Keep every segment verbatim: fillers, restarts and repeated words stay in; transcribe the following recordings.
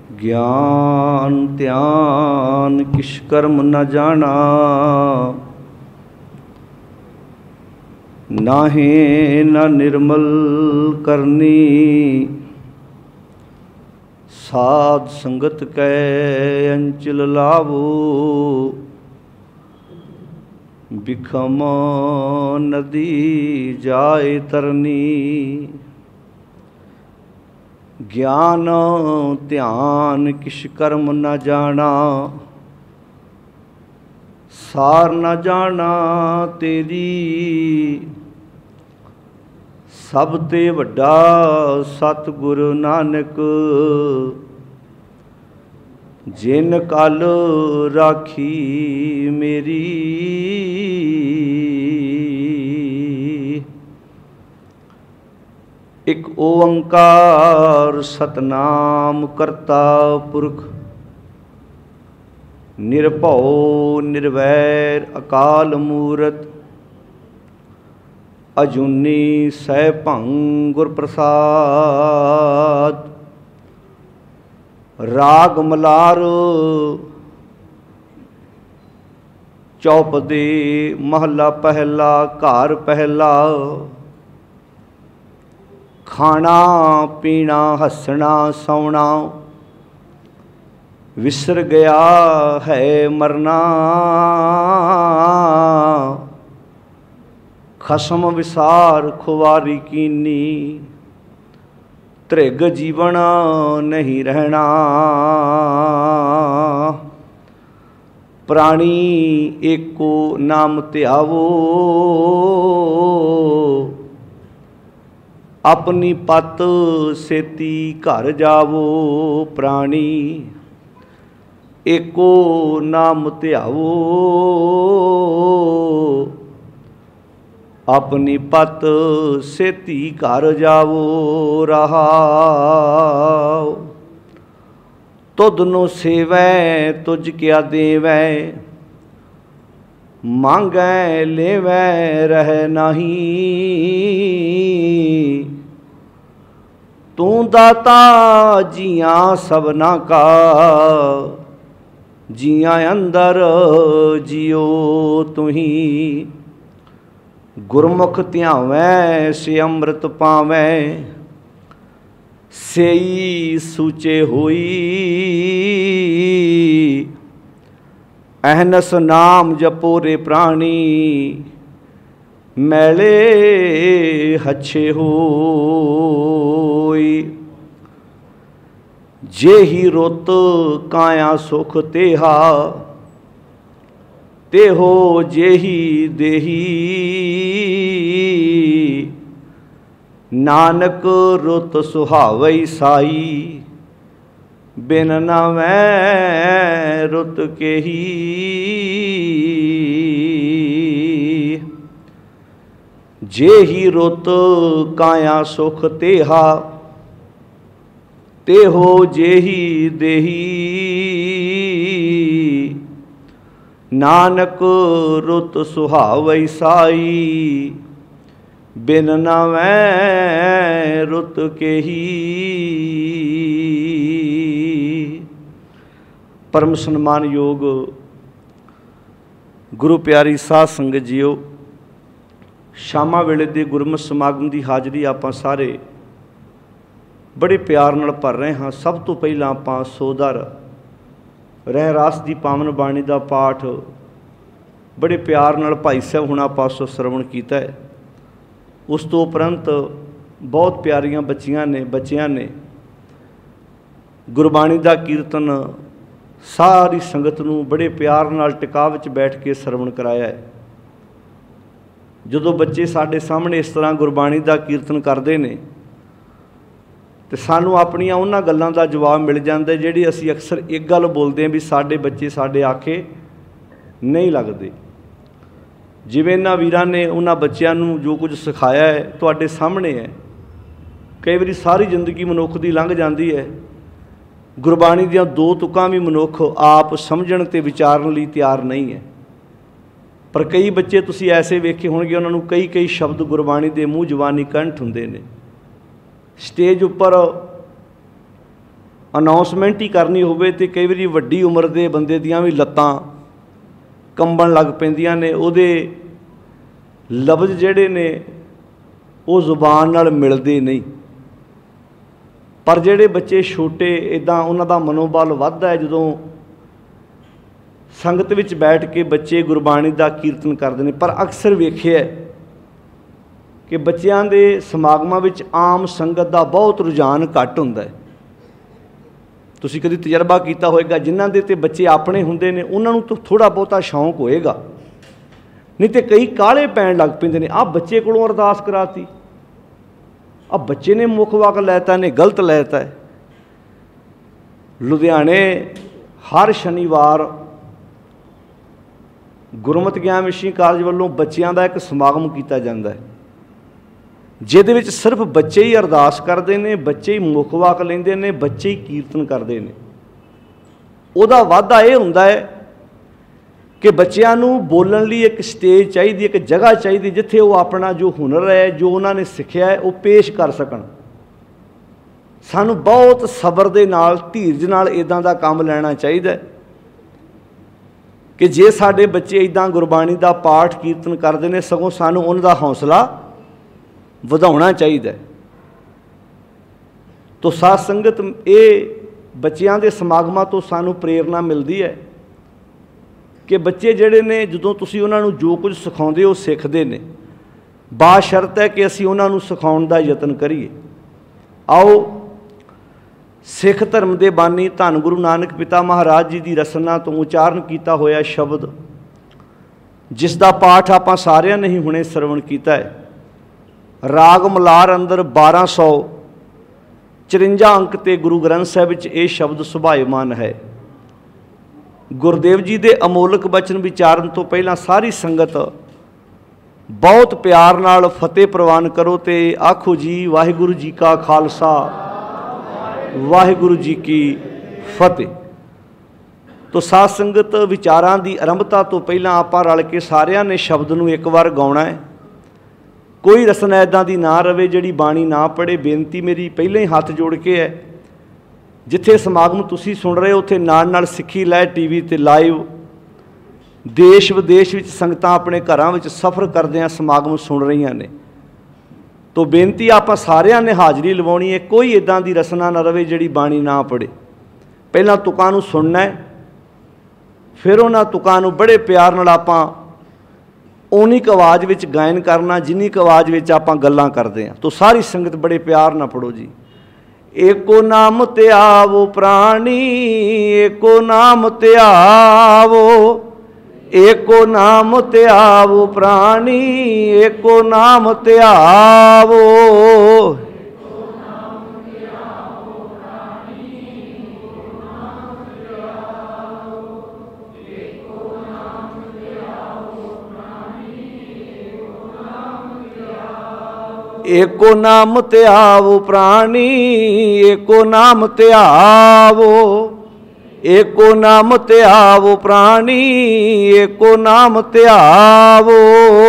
ज्ञान ध्यान किश कर्म न जाना, नाहे न निर्मल करनी। साध संगत कै अंचल लावो, बिखम नदी जाए तरनी। ज्ञान ध्यान किश कर्म न जाना, सार न जाना तेरी। सब ते वड्डा सतगुरु नानक, जिन कल राखी मेरी। एक ओंकार सतनाम करता पुरख, निरभौ निर्वैर अकाल मूरत। अजूनी सैभं गुर प्रसाद। राग मलार चौपदे महला पहला, घर पहला। खाना पीना हसना सौना, विसर गया है मरना। खसम विसार खुवारी कीनी, त्रिग जीवन नहीं रहना। प्राणी एको नाम ध्यावो, अपनी पत सेती घर जावो। प्राणी एको नाम ध्यावो, अपनी पत सेती घर जावो। रहाओ तुधनो सेवै तुझ क्या देवै, मांगै लेवै रह नहीं। तू दाता जियां सबना का, जियां अंदर जियो तुही। गुरमुख ध्यावै से अमृत पावै, सेई सूचे होई। अहनस नाम जपो रे प्राणी, मैले हच्छे होई। जेही रुत काया सुख तेहा, तेहो जेही देही। नानक रुत सुहावई साई, बिन नावै रुत केही। जेही रुत काया सुख तेहा, तेहो जेही देही। नानक रुत सुहावई साई, बिन नावै रुत केही। परम सन्मान योग गुरु प्यारी साध संगत जीओ, शामा वेले दे गुरमत समागम की हाज़री आपां सारे बड़े प्यार नाल भर रहे हाँ। सब तो पहला आपां सोदर रहरास की पावन बाणी का पाठ बड़े प्यार नाल भाई साहब हुणां पासों श्रवण कीता है। उस तो उपरंत बहुत प्यारियां बच्चियां ने बच्चियां ने गुरबाणी का कीर्तन सारी संगत नूं बड़े प्यार नाल टिका विच बैठ के श्रवण कराया है। जदों बच्चे साडे सामने इस तरह गुरबाणी का कीर्तन करते हैं तो सानू अपनियां उन्हां गल्लां दा जवाब मिल जाता है जिहड़ी असीं अक्सर एक गल बोलते हैं भी साडे बच्चे साडे आखे नहीं लगते। जिवें इन्हां वीरां ने उन्हां बच्चिआं नूं जो कुछ सिखाया है तुहाडे सामने है। कई बारी सारी जिंदगी मनुख दी लंघ जाती है, गुरबाणी दीआं दो तुकां भी मनुख आप समझण ते विचारन लई तैयार नहीं है। पर कई बच्चे तुसीं ऐसे वेखे होणगे उन्हां नूं कई कई शब्द गुरबाणी दे मूँह जवानी कंठ हुंदे ने। स्टेज उपर ਅਨਾਉਂਸਮੈਂਟ ਹੀ ਕਰਨੀ ਹੋਵੇ ਤੇ ਕਈ ਵਾਰੀ ਵੱਡੀ ਉਮਰ ਦੇ ਬੰਦੇ ਦੀਆਂ ਵੀ ਲੱਤਾਂ ਕੰਬਣ ਲੱਗ ਪੈਂਦੀਆਂ ਨੇ, ਉਹਦੇ ਲਫ਼ਜ਼ ਜਿਹੜੇ ਨੇ ਉਹ ਜ਼ੁਬਾਨ ਨਾਲ ਮਿਲਦੇ ਨਹੀਂ। ਪਰ ਜਿਹੜੇ ਬੱਚੇ ਛੋਟੇ ਇੱਦਾਂ ਉਹਨਾਂ ਦਾ ਮਨੋਬਲ ਵੱਧਦਾ ਹੈ ਜਦੋਂ ਸੰਗਤ ਵਿੱਚ ਬੈਠ ਕੇ ਬੱਚੇ ਗੁਰਬਾਣੀ ਦਾ ਕੀਰਤਨ ਕਰਦੇ ਨੇ। ਪਰ ਅਕਸਰ ਵੇਖਿਆ ਕਿ ਬੱਚਿਆਂ ਦੇ ਸਮਾਗਮਾਂ ਵਿੱਚ ਆਮ ਸੰਗਤ ਦਾ ਬਹੁਤ ਰੁਝਾਨ ਘੱਟ ਹੁੰਦਾ ਹੈ। ਤੁਸੀਂ ਕਦੀ ਤਜਰਬਾ ਕੀਤਾ ਹੋਏਗਾ, ਜਿਨ੍ਹਾਂ ਦੇ ਤੇ ਬੱਚੇ ਆਪਣੇ ਹੁੰਦੇ ਨੇ ਉਹਨਾਂ ਨੂੰ ਤਾਂ ਥੋੜ੍ਹਾ ਬਹੁਤਾ ਸ਼ੌਂਕ ਹੋਏਗਾ, ਨਹੀਂ ਤਾਂ ਕਈ ਕਾਹਲੇ ਪੈਣ ਲੱਗ ਪੈਂਦੇ ਨੇ। ਆਹ ਬੱਚੇ ਕੋਲੋਂ ਅਰਦਾਸ ਕਰਾਤੀ, ਆਹ ਬੱਚੇ ਨੇ ਮੁੱਖ ਵਾਕ ਲੈਤਾ, ਨੇ ਗਲਤ ਲੈਤਾ ਹੈ। ਲੁਧਿਆਣੇ ਹਰ ਸ਼ਨੀਵਾਰ ਗੁਰਮਤਿ ਗਿਆਨ ਮਿਸ਼ਨ ਕਾਲਜ ਵੱਲੋਂ ਬੱਚਿਆਂ ਦਾ ਇੱਕ ਸਮਾਗਮ ਕੀਤਾ ਜਾਂਦਾ ਹੈ, ਜਿਹਦੇ ਵਿੱਚ ਸਿਰਫ ਬੱਚੇ ਹੀ ਅਰਦਾਸ ਕਰਦੇ ਨੇ, ਬੱਚੇ ਹੀ ਮੁੱਖ ਵਾਕ ਲੈਂਦੇ ਨੇ, ਬੱਚੇ ਹੀ ਕੀਰਤਨ ਕਰਦੇ ਨੇ। ਉਹਦਾ ਵਾਧਾ ਇਹ ਹੁੰਦਾ ਹੈ ਕਿ ਬੱਚਿਆਂ ਨੂੰ ਬੋਲਣ ਲਈ ਇੱਕ ਸਟੇਜ ਚਾਹੀਦੀ, ਇੱਕ ਜਗ੍ਹਾ ਚਾਹੀਦੀ, ਜਿੱਥੇ ਉਹ ਆਪਣਾ ਜੋ ਹੁਨਰ ਹੈ, ਜੋ ਉਹਨਾਂ ਨੇ ਸਿੱਖਿਆ ਹੈ, ਉਹ ਪੇਸ਼ ਕਰ ਸਕਣ। ਸਾਨੂੰ ਬਹੁਤ ਸਬਰ ਦੇ ਨਾਲ, ਧੀਰਜ ਨਾਲ ਇੱਦਾਂ ਦਾ ਕੰਮ ਲੈਣਾ ਚਾਹੀਦਾ ਕਿ ਜੇ ਸਾਡੇ ਬੱਚੇ ਇੱਦਾਂ ਗੁਰਬਾਣੀ ਦਾ ਪਾਠ ਕੀਰਤਨ ਕਰਦੇ ਨੇ, ਸਗੋਂ ਸਾਨੂੰ ਉਹਨਾਂ ਦਾ ਹੌਸਲਾ ਵਧਾਉਣਾ ਚਾਹੀਦਾ। ਤੋ ਸਾਧ ਸੰਗਤ, ਇਹ ਬੱਚਿਆਂ ਦੇ ਸਮਾਗਮਾਂ ਤੋਂ ਸਾਨੂੰ ਪ੍ਰੇਰਨਾ ਮਿਲਦੀ ਹੈ ਕਿ ਬੱਚੇ ਜਿਹੜੇ ਨੇ, ਜਦੋਂ ਤੁਸੀਂ ਉਹਨਾਂ ਨੂੰ ਜੋ ਕੁਝ ਸਿਖਾਉਂਦੇ ਹੋ ਸਿੱਖਦੇ ਨੇ। ਬਾਸ਼ਰਤ ਹੈ ਕਿ ਅਸੀਂ ਉਹਨਾਂ ਨੂੰ ਸਿਖਾਉਣ ਦਾ ਯਤਨ ਕਰੀਏ। ਆਓ ਸਿੱਖ ਧਰਮ ਦੇ ਬਾਨੀ ਧੰਨ ਗੁਰੂ ਨਾਨਕ ਪਿਤਾ ਮਹਾਰਾਜ ਜੀ ਦੀ ਰਸਨਾ ਤੋਂ ਉਚਾਰਨ ਕੀਤਾ ਹੋਇਆ ਸ਼ਬਦ, ਜਿਸ ਦਾ ਪਾਠ ਆਪਾਂ ਸਾਰਿਆਂ ਨੇ ਹੀ ਹੁਣੇ ਸਰਵਣ ਕੀਤਾ ਹੈ। ਰਾਗ ਮਲਾਰ ਅੰਦਰ ਬਾਰਾਂ ਸੌ ਚੁਰੰਜਾ ਅੰਕ 'ਤੇ ਗੁਰੂ ਗ੍ਰੰਥ ਸਾਹਿਬ ਵਿੱਚ ਇਹ ਸ਼ਬਦ ਸੁਭਾਇਮਾਨ ਹੈ। ਗੁਰਦੇਵ ਜੀ ਦੇ ਅਮੋਲਕ ਬਚਨ ਵਿਚਾਰਨ ਤੋਂ ਪਹਿਲਾਂ ਸਾਰੀ ਸੰਗਤ ਬਹੁਤ ਪਿਆਰ ਨਾਲ ਫਤਿਹ ਪ੍ਰਵਾਨ ਕਰੋ ਤੇ ਆਖੋ ਜੀ, ਵਾਹਿਗੁਰੂ ਜੀ ਕਾ ਖਾਲਸਾ, ਵਾਹਿਗੁਰੂ ਜੀ ਕੀ ਫਤਿਹ। ਤੋ ਸਾਧ ਸੰਗਤ, ਵਿਚਾਰਾਂ ਦੀ ਆਰੰਭਤਾ ਤੋਂ ਪਹਿਲਾਂ ਆਪਾਂ ਰਲ ਕੇ ਸਾਰਿਆਂ ਨੇ ਸ਼ਬਦ ਨੂੰ ਇੱਕ ਵਾਰ ਗਾਉਣਾ ਹੈ। ਕੋਈ ਰਸਨਾ ਇੱਦਾਂ ਦੀ ਨਾ ਰਵੇ ਜਿਹੜੀ ਬਾਣੀ ਨਾ ਪੜ੍ਹੇ। ਬੇਨਤੀ ਮੇਰੀ ਪਹਿਲਾਂ ਹੀ ਹੱਥ ਜੋੜ ਕੇ ਹੈ, ਜਿੱਥੇ ਸਮਾਗਮ ਤੁਸੀਂ ਸੁਣ ਰਹੇ ਹੋ ਉੱਥੇ ਨਾਲ ਨਾਲ ਸਿੱਖੀ ਲਹਿਰ ਟੀ ਵੀ 'ਤੇ ਲਾਈਵ ਦੇਸ਼ ਵਿਦੇਸ਼ ਵਿੱਚ ਸੰਗਤਾਂ ਆਪਣੇ ਘਰਾਂ ਵਿੱਚ ਸਫ਼ਰ ਕਰਦਿਆਂ ਸਮਾਗਮ ਸੁਣ ਰਹੀਆਂ ਨੇ। ਤੋ ਬੇਨਤੀ, ਆਪਾਂ ਸਾਰਿਆਂ ਨੇ ਹਾਜ਼ਰੀ ਲਵਾਉਣੀ ਹੈ। ਕੋਈ ਇੱਦਾਂ ਦੀ ਰਸਨਾ ਨਾ ਰਵੇ ਜਿਹੜੀ ਬਾਣੀ ਨਾ ਪੜ੍ਹੇ। ਪਹਿਲਾਂ ਤੁਕਾਂ ਨੂੰ ਸੁਣਨਾ ਹੈ, ਫਿਰ ਉਹਨਾਂ ਤੁਕਾਂ ਨੂੰ ਬੜੇ ਪਿਆਰ ਨਾਲ ਆਪਾਂ ਓਨੀ ਕੁ ਆਵਾਜ਼ ਵਿੱਚ ਗਾਇਨ ਕਰਨਾ ਜਿੰਨੀ ਕੁ ਆਵਾਜ਼ ਵਿੱਚ ਆਪਾਂ ਗੱਲਾਂ ਕਰਦੇ ਹਾਂ। ਤੋ ਸਾਰੀ ਸੰਗਤ ਬੜੇ ਪਿਆਰ ਨਾਲ ਪੜ੍ਹੋ ਜੀ। ਏਕੋ ਨਾਮ ਧਿਆਵੋ ਪ੍ਰਾਣੀ, ਏਕੋ ਨਾਮ ਧਿਆਵੋ, ਏਕੋ ਨਾਮ ਧਿਆਵੋ ਪ੍ਰਾਣੀ, ਏਕੋ ਨਾਮ ਧਿਆਵੋ। ਏਕੋ ਨਾਮ ਧਿਆਵੋ ਪ੍ਰਾਣੀ, ਏਕੋ ਨਾਮ ਧਿਆਵੋ, ਏਕੋ ਨਾਮ ਧਿਆਵੋ ਪ੍ਰਾਣੀ, ਏਕੋ ਨਾਮ ਧਿਆਵੋ।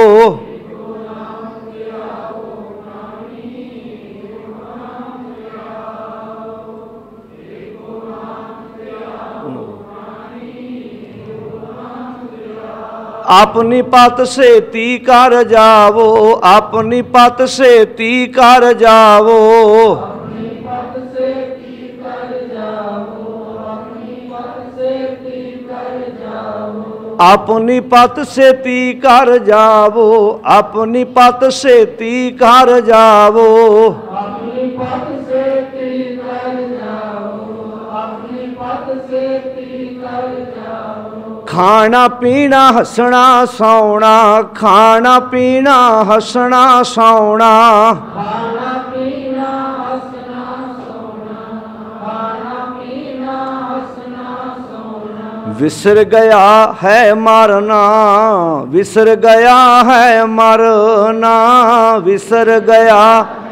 ਆਪਣੀ ਪਤ ਸੇਤੀ ਕਰ ਜਾਵੋ, ਆਪਣੀ ਪਤ ਸੇਤੀ ਕਰ ਜਾਵੋ, ਆਪਣੀ ਪਤ ਸੇਤੀ ਕਰ ਜਾਵੋ, ਆਪਣੀ ਪਤ ਸੇਤੀ ਕਰ ਜਾਵੋ, ਆਪਣੀ ਪਤ ਸੇਤੀ ਕਰ ਜਾਵੋ, ਆਪਣੀ ਪਤ ਸੇਤੀ ਕਰ ਜਾਵੋ, ਆਪਣੀ ਪਤ ਸੇਤੀ ਕਰ ਜਾਵੋ, ਆਪਣੀ ਪਤ ਸੇਤੀ ਕਰ ਜਾਵੋ। ਖਾਣਾ ਪੀਣਾ ਹੱਸਣਾ ਸੌਣਾ, ਖਾਣਾ ਪੀਣਾ ਹੱਸਣਾ ਸੌਣਾ, ਖਾਣਾ ਪੀਣਾ ਹੱਸਣਾ ਸੌਣਾ, ਖਾਣਾ ਪੀਣਾ ਹੱਸਣਾ ਸੌਣਾ। ਵਿਸਰ ਗਿਆ ਹੈ ਮਰਨਾ, ਵਿਸਰ ਗਿਆ ਹੈ ਮਰਨਾ, ਵਿਸਰ ਗਿਆ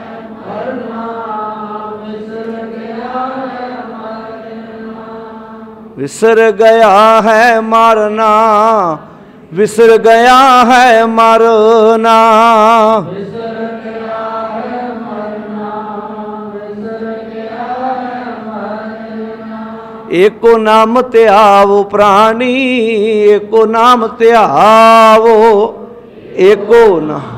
विसर गया है मरना, विसर गया है मरना, विसर गया है मरना, विसर गया है मरना। एको नाम त्यावो प्राणी, एको नाम त्यावो, एको नाम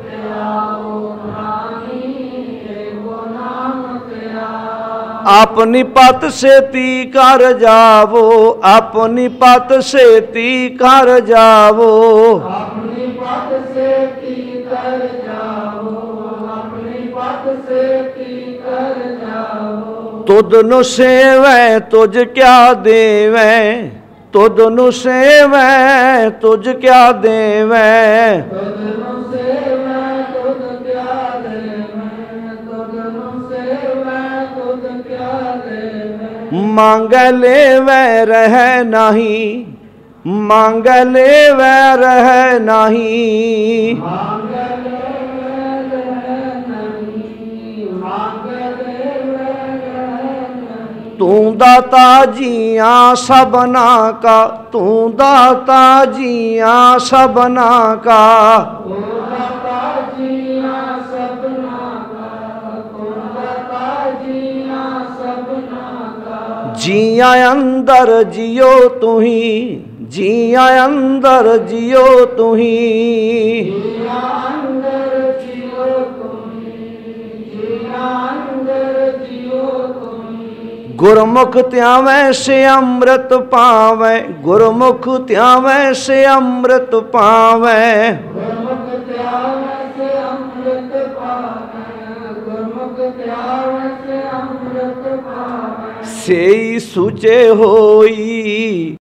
अपनी पत सेती कर जावो, अपनी पत सेती कर जावो, अपनी पत सेती कर जावो, अपनी पत सेती कर जावो। तुद नु सेवै तुझ क्या देवै, तुद नु सेवै तुझ क्या देवै, तुद नु सेवै तुझ क्या देवै, तुद नु सेवै तुझ क्या देवै। मांगै लेवै रह नाही, मांगै लेवै रह नाही, मांगै लेवै रह नहीं, मांगै लेवै रह नहीं। तू दाता जियां सबना का, तू दाता जियां सबना का, तू दाता जियां सबना का, तू दाता जियां सबना का। जियां अंदर जियो तुही, जियां अंदर जियो तुही, जिया अंदर जियो तुमी, जिया अंदर जियो तुमी। गुरमुख त्यावै से अमृत पावै, गुरमुख त्यावै से अमृत पावै, गुरमुख त्यावै से अमृत पावै, गुरमुख त्यावै से अमृत पावै। सेई सुचे होई,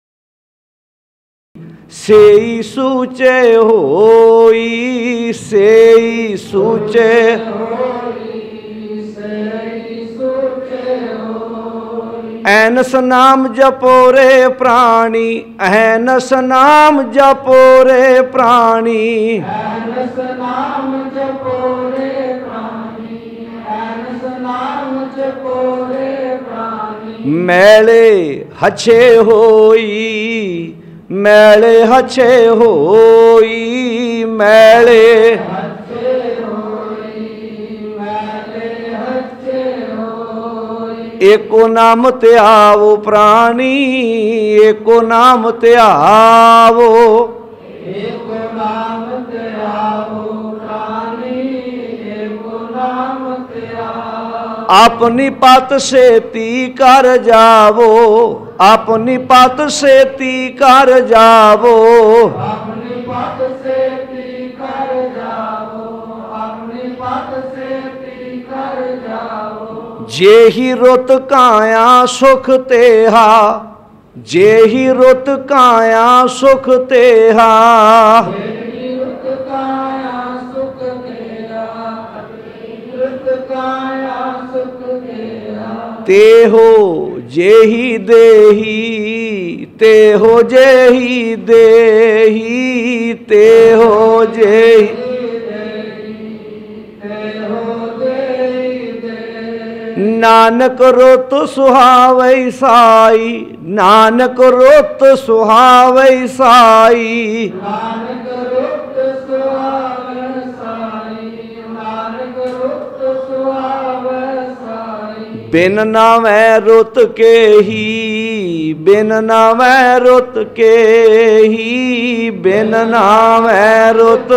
सेई सुचे होई, सेई सुचे ऐनस नाम जपो रे प्राणी, ऐनस नाम जपो रे प्राणी, ऐनस नाम जपो रे प्राणी, ऐनस नाम जपो रे प्राणी। मैले हछे होई, मैले हछे होई, मैले हच्चे होई, मैले हच्चे होई। एको नाम त्यावो प्राणी, एको नाम त्यावो, एको नाम त्यावो प्राणी, एको नाम त्यावो। अपनी पत सेती कर जावो, अपनी पत सेती कर जावो, अपनी पत सेती कर जावो, अपनी पत सेती कर जावो। जेहि रुत काया सुख तेहा, जेहि रुत काया सुख तेहा, जेहि रुत काया सुख तेरा, रुत काया सुख तेरा। तेहो जेहि देही, तेहो जेहि देही, तेहो जेहि। नानक रुत सुहावै साई, नानक रुत सुहावै साई, नानक रुत सुहावै साई, नानक रुत सुहावै साई। बिन नावै रुत के ही, बिन नावै रुत के ही, बिन नावै रुत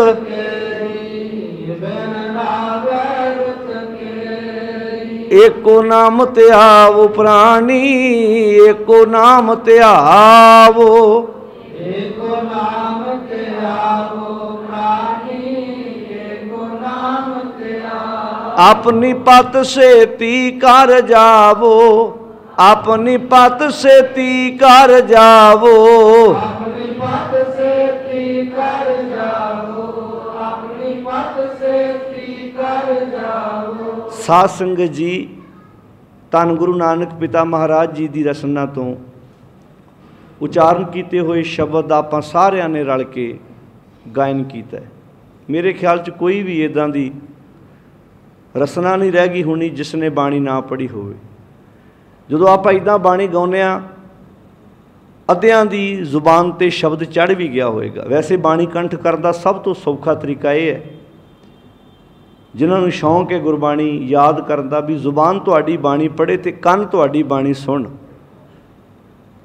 एको नाम त्यावो प्राणी, एको नाम त्यावो, एको नाम त्यावो प्राणी, एको नाम त्यावो। अपनी पत सेती कर जावो, अपनी पत सेती कर जावो, अपनी पत सेती कर जावो, अपनी पत सेती कर जावो। साध संगत जी, ਧੰਨ ਗੁਰੂ ਨਾਨਕ ਪਿਤਾ ਮਹਾਰਾਜ ਜੀ ਦੀ ਰਸਨਾ ਤੋਂ ਉਚਾਰਨ ਕੀਤੇ ਹੋਏ ਸ਼ਬਦ ਦਾ ਆਪਾਂ ਸਾਰਿਆਂ ਨੇ ਰਲ ਕੇ ਗਾਇਨ ਕੀਤਾ। ਮੇਰੇ ਖਿਆਲ 'ਚ ਕੋਈ ਵੀ ਇੱਦਾਂ ਦੀ ਰਸਨਾ ਨਹੀਂ ਰਹਿ ਗਈ ਹੋਣੀ ਜਿਸ ਨੇ ਬਾਣੀ ਨਾ ਪੜ੍ਹੀ ਹੋਵੇ। ਜਦੋਂ ਆਪਾਂ ਇੱਦਾਂ ਬਾਣੀ ਗਾਉਂਦੇ ਹਾਂ, ਅੱਧਿਆਂ ਦੀ ਜ਼ੁਬਾਨ 'ਤੇ ਸ਼ਬਦ ਚੜ੍ਹ ਵੀ ਗਿਆ ਹੋਏਗਾ। ਵੈਸੇ ਬਾਣੀ ਕੰਠ ਕਰਨ ਦਾ ਸਭ ਤੋਂ ਸੌਖਾ ਤਰੀਕਾ ਇਹ ਹੈ, ਜਿਨ੍ਹਾਂ ਨੂੰ ਸ਼ੌਂਕ ਹੈ ਗੁਰਬਾਣੀ ਯਾਦ ਕਰਨ ਦਾ, ਵੀ ਜ਼ੁਬਾਨ ਤੁਹਾਡੀ ਬਾਣੀ ਪੜ੍ਹੇ ਅਤੇ ਕੰਨ ਤੁਹਾਡੀ ਬਾਣੀ ਸੁਣ।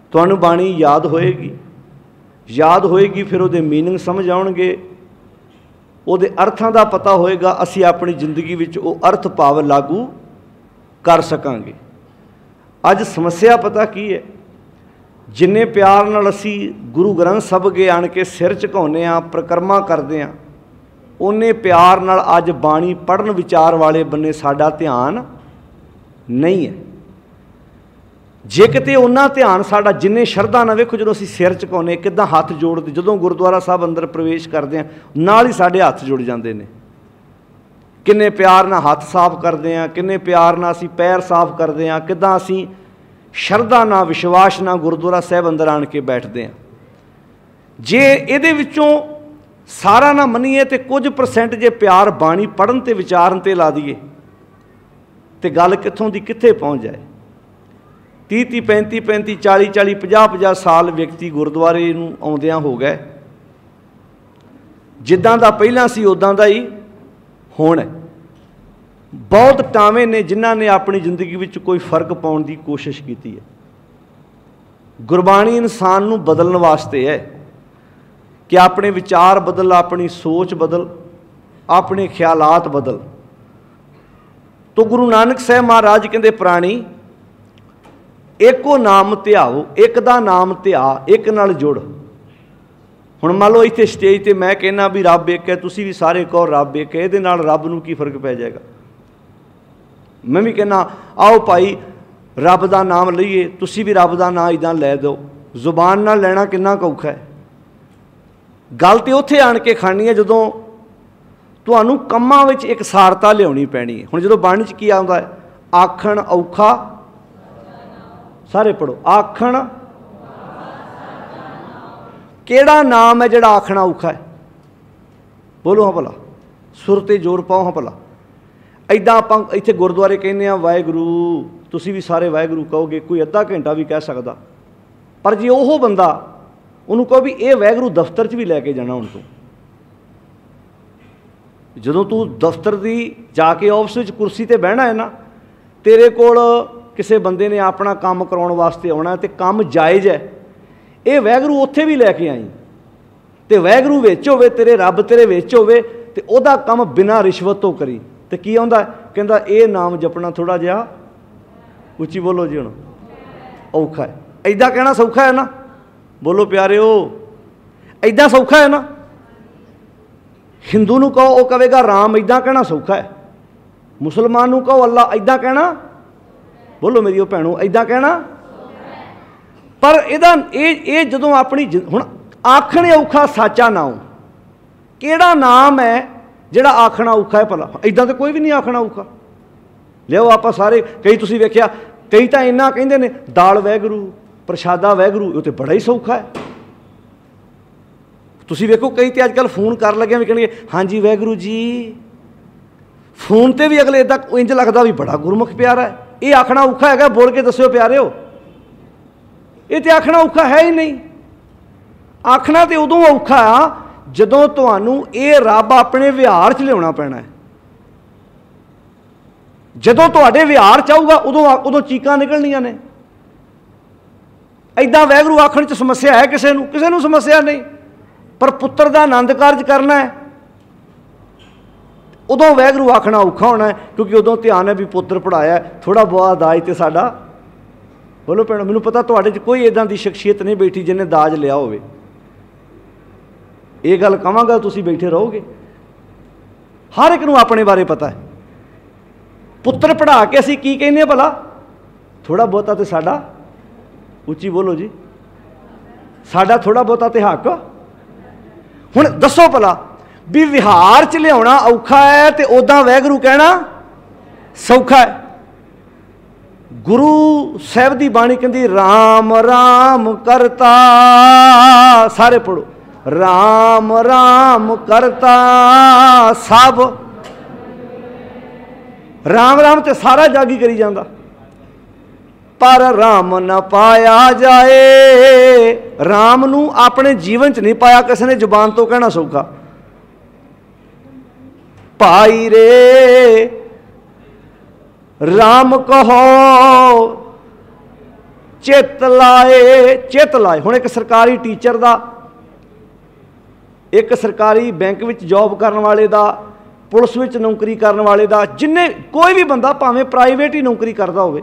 ਤੁਹਾਨੂੰ ਬਾਣੀ याद होएगी, याद होएगी फिर ਉਹਦੇ मीनिंग समझ ਆਉਣਗੇ, ਉਹਦੇ ਅਰਥਾਂ ਦਾ ਪਤਾ ਹੋਏਗਾ, ਅਸੀਂ ਆਪਣੀ ਜ਼ਿੰਦਗੀ ਵਿੱਚ ਉਹ ਅਰਥ ਭਾਵ ਲਾਗੂ ਕਰ ਸਕਾਂਗੇ। ਅੱਜ ਸਮੱਸਿਆ ਪਤਾ ਕੀ ਹੈ, ਜਿੰਨੇ ਪਿਆਰ ਨਾਲ ਅਸੀਂ ਗੁਰੂ ਗ੍ਰੰਥ ਸਾਹਿਬ ਅੱਗੇ ਆਣ ਕੇ ਸਿਰ ਝੁਕਾਉਂਦੇ ਹਾਂ, ਪ੍ਰਕਰਮਾ ਕਰਦੇ ਹਾਂ, ਉਨੇ ਪਿਆਰ ਨਾਲ ਅੱਜ ਬਾਣੀ ਪੜ੍ਹਨ ਵਿਚਾਰ ਵਾਲੇ ਬੰਨੇ ਸਾਡਾ ਧਿਆਨ ਨਹੀਂ ਹੈ। ਜੇ ਕਿਤੇ ਉਹਨਾਂ ਧਿਆਨ ਸਾਡਾ, ਜਿੰਨੇ ਸ਼ਰਧਾ ਨਾਲ, ਵੇਖੋ ਜਦੋਂ ਅਸੀਂ ਸਿਰ ਝੁਕਾਉਂਦੇ ਕਿੱਦਾਂ ਹੱਥ ਜੋੜਦੇ, ਜਦੋਂ ਗੁਰਦੁਆਰਾ ਸਾਹਿਬ ਅੰਦਰ ਪ੍ਰਵੇਸ਼ ਕਰਦੇ ਹਾਂ ਨਾਲ ਹੀ ਸਾਡੇ ਹੱਥ ਜੁੜ ਜਾਂਦੇ ਨੇ, ਕਿੰਨੇ ਪਿਆਰ ਨਾਲ ਹੱਥ ਸਾਫ਼ ਕਰਦੇ ਹਾਂ, ਕਿੰਨੇ ਪਿਆਰ ਨਾਲ ਅਸੀਂ ਪੈਰ ਸਾਫ਼ ਕਰਦੇ ਹਾਂ, ਕਿੱਦਾਂ ਅਸੀਂ ਸ਼ਰਧਾ ਨਾਲ ਵਿਸ਼ਵਾਸ ਨਾਲ ਗੁਰਦੁਆਰਾ ਸਾਹਿਬ ਅੰਦਰ ਆਣ ਕੇ ਬੈਠਦੇ ਹਾਂ। ਜੇ ਇਹਦੇ ਵਿੱਚੋਂ ਸਾਰਾ ਨਾ ਮੰਨੀਏ ਤੇ ਕੁਝ ਪਰਸੈਂਟ ਜੇ ਪਿਆਰ ਬਾਣੀ ਪੜ੍ਹਨ ਤੇ ਵਿਚਾਰਨ ਤੇ ਲਾ ਦਈਏ ਤੇ ਗੱਲ ਕਿੱਥੋਂ ਦੀ ਕਿੱਥੇ ਪਹੁੰਚ ਜਾਏ। तीह तीह पैंती पैंती चाली चाली पचास पचास साल व्यक्ति गुरुद्वारे नूं आउंदियां हो गए, जिद्दां दा पहलां सी उदां दा ही हुण है। बहुत टावें ने जिन्हां ने अपनी जिंदगी विच कोई फर्क पाउण दी कोशिश कीती है। गुरबाणी इंसान नूं बदलण वास्ते है कि अपने विचार बदल, अपनी सोच बदल, अपने ख्यालात बदल। तो गुरु नानक साहब महाराज कहंदे प्राणी एको नाम ध्याओ, एक दा नाम ध्या, एक नाल जुड़। हुण मान लो इत्थे स्टेज ते मैं कहना भी रब एक है, तुसीं भी सारे कहो रब एक है, इहदे नाल रब नूं की फर्क पै जाएगा। मैं भी कहना आओ भाई रब दा नाम लईए, तुसीं भी रब दा नाम इदां लै दो, जुबान नाल लैना किन्ना औखा है। गल ते उत्थे आण के खानी है जदों तुहानूं कंमां विच एक सारता लिआउणी पैणी है। हुण जदों बाणी च की आउंदा है, आखण औखा, सारे पढ़ो, आखण केड़ा नाम है जिहड़ा आखना औखा है, बोलो हाँ भला, सुर ते जोर पाओ हाँ भला। इदां आपां इत्थे गुरुद्वारे कहने वाहिगुरू, तुसीं भी सारे वाहिगुरू कहोगे, कोई अद्धा घंटा भी कह सकदा, पर जे ओह बंदा उहनूं कहो भी ये वाहिगुरू दफ्तर च भी लैके जाना, हुण तूं जदों तू दफ्तर दी जाके ऑफिस विच कुर्सी ते बहना है ना, तेरे कोल किसी बंदे ने अपना काम कराउण वास्ते आउणा ते काम जायज़ है, ये वाहिगुरू उत्थे भी लैके आई ते वाहिगुरू विच होवे, तेरे रब तेरे विच होवे ते ओहदा काम बिना रिश्वत तो करी ते की आउंदा, कहंदा ये नाम जपना थोड़ा जिहा उच्ची बोलो जी, हुण औखा है। ऐदां कहना सौखा है ना, बोलो प्यारिओ, ऐदां सौखा है ना। हिंदू नूं कहो, वह कहेगा राम, ऐदां कहना सौखा है। मुसलमान नूं कहो अल्लाह, ऐदां कहना, बोलो मेरी भैनों, ऐदां कहना। पर इहदा ये जदों अपनी हुण आखणे औखा साचा नाम, किहड़ा नाम है जिहड़ा आखना औखा है भला? ऐदां तो कोई भी नहीं आखना औखा। लिओ आपां सारे, कई तुसीं वेखिआ, कई तां इन्ना कहिंदे ने दाल वाहिगुरू, प्रशादा वाहिगुरू, इह ते बड़ा ही सौखा है। तुसीं वेखो कई तो अजकल फोन कर लगे भी कहेंगे हाँ जी वाहिगुरू जी, फोन ते भी अगले इदां इंज लगदा भी बड़ा गुरमुख प्यारा है। ये आखना औखा है? बोल के दस्यो प्यारे हो, ये तो आखना औखा है ही नहीं। आखना तो उदों औखा जदों तुहानूं ये रब अपने विहार च लिआउणा पैना है। जदों तुहाडे विहार च आऊगा उदों उदों चीकां निकलणियां ने। ऐदां वाहिगुरू आखण च समस्या है किसे नूं? किसे नूं समस्या नहीं। पर पुत्र दा आनंद कारज करना है, उदों वाहिगुरू आखना औखा होना है, क्योंकि उदों ध्यान है भी पुत्र पढ़ाया, थोड़ा बहुत दाज तो साडा। बोलो भैणों, मैनूं पता तुहाडे च कोई इदां दी शख्सियत नहीं बैठी जिन्हें दाज लिया होवे। ये गल कहांगा तुसीं बैठे रहोगे। हर एक नूं अपने बारे पता है। पुत्र पढ़ा के असीं की कहने भला? थोड़ा बहुता तो साडा, उच्ची बोलो जी, साडा थोड़ा बहुता तो हक। हुण दसो भला भी विहार च लिआउणा औखा है तो उदां वाहिगुरू कहना सौखा है। गुरु साहब दी बाणी कहंदी राम राम करता, सारे पढ़ो, राम राम करता सब। राम राम ते सारा जागी करी जांदा, पर राम न पाया जाए। राम नूं अपने जीवन च नहीं पाया किसी ने, जुबान तो कहना सौखा। भाई रे राम कहो चित लाए चित लाए। हुण एक सरकारी टीचर दा, एक सरकारी बैंक विच जॉब करने वाले दा, पुलिस विच नौकरी करने वाले दा, जिन्ने कोई भी बंदा भावें प्राइवेट ही नौकरी करता होवे,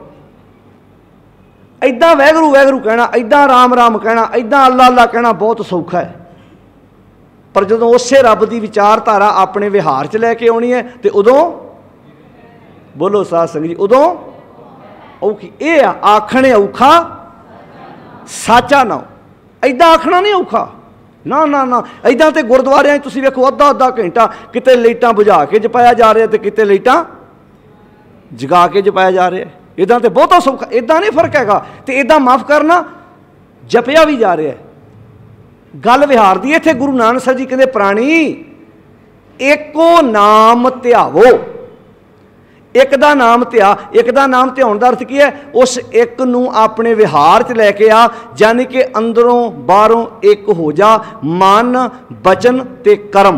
इदां वैगरू वैगरू कहना, इदां राम राम कहना, इदां अल्लाह अल्लाह कहना बहुत सौखा है। पर जदों उसे रब की विचारधारा अपने विहार च लैके आनी है तो उदों बोलो साध संगत जी, उदों औखी। ये आखने औखा साचा ना, इदां आखना नहीं औखा, ना ना ना। इदां तो गुरुद्वारियां तुसीं वेखो अद्धा अद्धा घंटा किते लाइटां बुझा के जपाया जा रहा, तो किते लाइटां जगा के जपाया जा रहा है। इदां तो बहुता सौखा, इदां नहीं फर्क हैगा। तो इदां माफ़ करना जपिया भी जा रहा है। गल विहार दी इत्थे गुरु नानक साहब जी कहते प्राणी एको नाम ध्यावो, एक दा नाम ध्या, एक दा नाम ध्याउण दा अर्थ की है, उस एक नूं अपने विहार च लैके आ, यानी कि अंदरों बाहरों एक हो जा, मन बचन ते कर्म,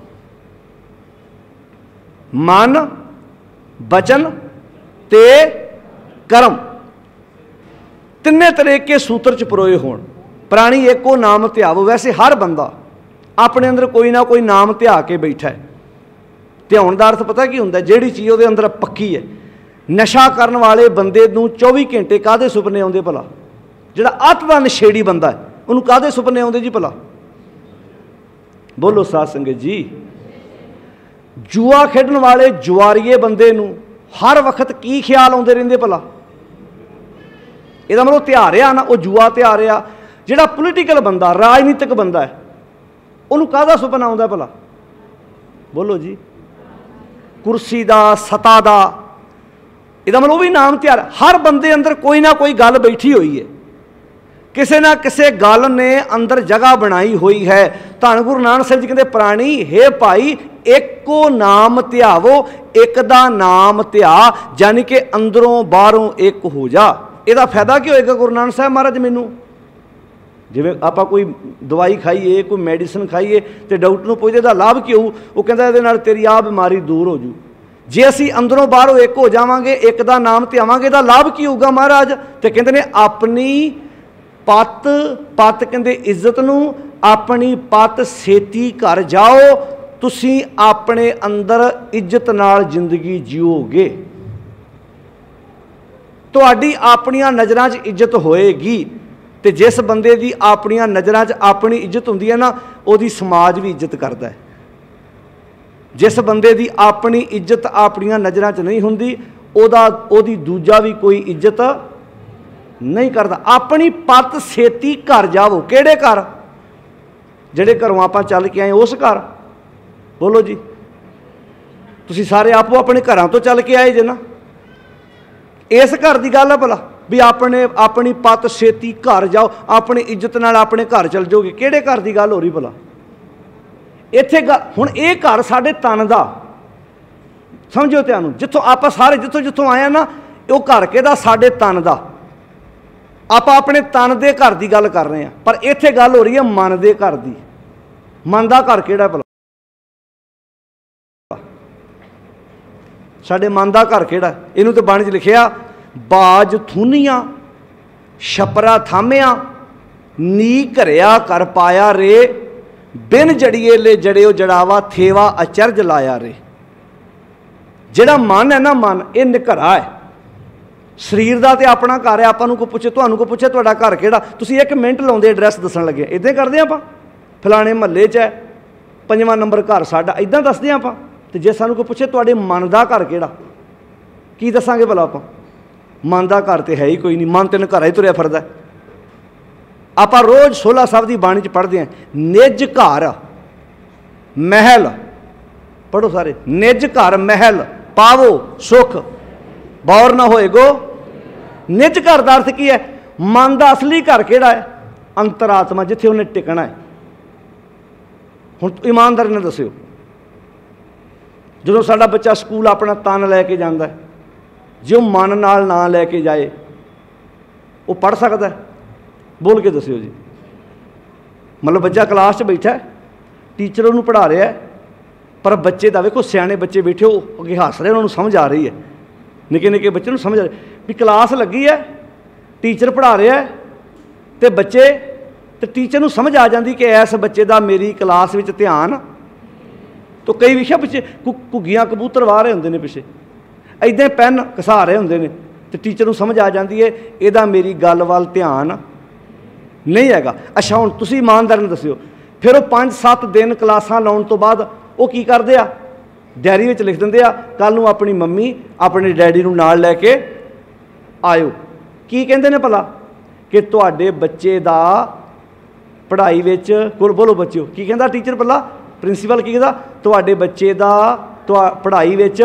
मन बचन ते कर्म तिन्ने तरीके सूत्र च परोए होण। प्राणी एको नाम ध्यावो। वैसे हर बंदा अपने अंदर कोई ना कोई नाम ध्या के बैठा है। ध्याउण दा अर्थ पता की हुंदा, जिहड़ी चीज़ उहदे अंदर पक्की है। नशा करन वाले बंदे नूं चौबी घंटे काहदे सुपने आउंदे भला? जिहड़ा अत दा नशेड़ी बंदा है उहनूं काहदे सुपने आउंदे जी भला? बोलो साध संगत जी। जुआ खेडण वाले जुआरीए बंदे नूं हर वक्त की ख्याल आउंदे रहिंदे भला? इहदा मतलब ध्या रिहा ना, वो जुआ ध्या रिहा। जिहड़ा पोलीटिकल बंदा, राजनीतिक बंदा है, उहनूं काहदा सुपना आउंदा भला? बोलो जी। कुर्सी दा, सत्ता दा। इहदा मतलब भी नाम ध्यार। हर बंदे अंदर कोई ना कोई गल बैठी हुई है, किसी ना किसी गल ने अंदर जगह बनाई हुई है। धन गुरु नानक साहब जी कहते प्राणी हे भाई एको नाम ध्यावो, एक दा नाम ध्या, यानी कि अंदरों बाहरों एक हो जा। ਇਹਦਾ फायदा की होएगा गुरु नानक साहब महाराज मैनू? जिवें आपां कोई दवाई खाईए, कोई मैडिसन खाईए तो डॉक्टर नूं पुछदे दा लाभ की होऊ, वो कहंदा इहदे नाल तेरी आ बीमारी दूर हो जू। जे असीं अंदरों बाहरों एक हो जावांगे, एक दा नाम ध्यावांगे, इहदा लाभ की होऊगा महाराज? तो कहंदे ने अपनी पत पत कहंदे इज्जत नूं, अपनी पत सेती घर जाओ, तुसीं अपने अंदर इज्जत नाल जिंदगी जिओगे। तुहाडी अपनियां नज़रां च इज्जत होएगी। तो जिस बंदे की अपनियां नज़रां च अपनी इज्जत हुंदी है ना, उहदी समाज भी इज्जत करता है। जिस बंदे की अपनी इज्जत अपनियां नज़रां च नहीं हुंदी, उहदा उहदी दूजा भी कोई इज्जत नहीं करता। अपनी पत सेती घर जावो। किहड़े घर? जिहड़े घरों आपां चल के आए उस घर। बोलो जी। तुसीं सारे आपो अपने घरां तो चल के आए जे ना, इस घर की गल है भला भी अपने अपनी पत सेती घर जाओ, अपनी इज्जत नाल अपने घर चल जाओगे। किहड़े घर की गल हो रही भला? इत्थे गल हुण ये घर साडे तन दा, समझो ध्यान, जिथों आपां सारे जिथों जिथों आए ना, वो घर किहदा? साडे तन दा। आपां अपने तन दे घर की गल कर रहे हैं, पर इत्थे गल हो रही है मन दे घर की। मन दा घर किहड़ा भला? साडे मन का घर किहड़ा? इनू तो बाणी च लिखिया बाज थूनिया छपरा थामिया नी घरिया कर पाया रे, बिन जड़िए ले जड़ियो जड़ावा थेवा अचरज लाया रे। जिहड़ा मन है ना, मन ये निघरा है। शरीर का तो अपना घर है। आपां नूं कोई पुछे, तुहानूं कोई पुछे तुहाडा घर किहड़ा, तुसीं एक मिनट लाउंदे एड्रैस दस्सण लगे, इदां करदे आपां। फलाणे महल्ले च है, पंजवां नंबर घर साडा, इदां दसदे आपां। तो जे सानूं कोई पुछे तुहाडे मन का घर किहड़ा, की दसांगे भला आपां? मन का घर तो है ही कोई नहीं, मन तेन घर ही तुरया फिरदा। आपां रोज़ सोलह साहब की बाणी च पढ़ते हैं, निज घर महल, पढ़ो सारे, निज घर महल पावो सुख बौर ना होएगो। निज घर का अर्थ की है? मन का असली घर किहड़ा है? अंतरात्मा, जिथे उन्हें टिकना है। हुण ईमानदारी नाल दस्सिओ, जो साडा बच्चा स्कूल अपना तन लैके जाता है, जो मन नाल ना लैके जाए वो पढ़ सकता है? बोल के दस्सिओ जी। मतलब बच्चा क्लास च बैठा है, टीचर उन्होंने पढ़ा रहा है, पर बच्चे का वेखो, सियाने बच्चे बैठे हो अगे हस रहे, उन्होंने समझ आ रही है। निके निके बच्चे समझ आ रही भी क्लास लगी है, टीचर पढ़ा रहा है तो बच्चे तो टीचर नूं समझ आ जाती कि इस बच्चे का मेरी क्लास में ध्यान। तो कई विषय पिछे घुग्गियां कबूतर वाह रहे होंगे ने पिछे इदां पैन घसा रहे होंगे ने तो टीचर नूं समझ आ जाती है इहदा मेरी गल वाल ध्यान नहीं हैगा। अच्छा हुण तुसीं ईमानदारी नाल दस्सिओ फिर वो पाँच सत्त दिन क्लासां लाउण तो बाद वो की करदे आ डायरी विच लिख दिंदे आ कल नूं अपनी मम्मी अपने डैडी नूं नाल लैके आयो। की कहंदे ने भला कि तुहाडे बच्चे दा पढ़ाई विच कोल बोलो बच्चों की कहंदा टीचर भला प्रिंसीपल की कहंदा तुहाडे बच्चे दा तुहा पढ़ाई विच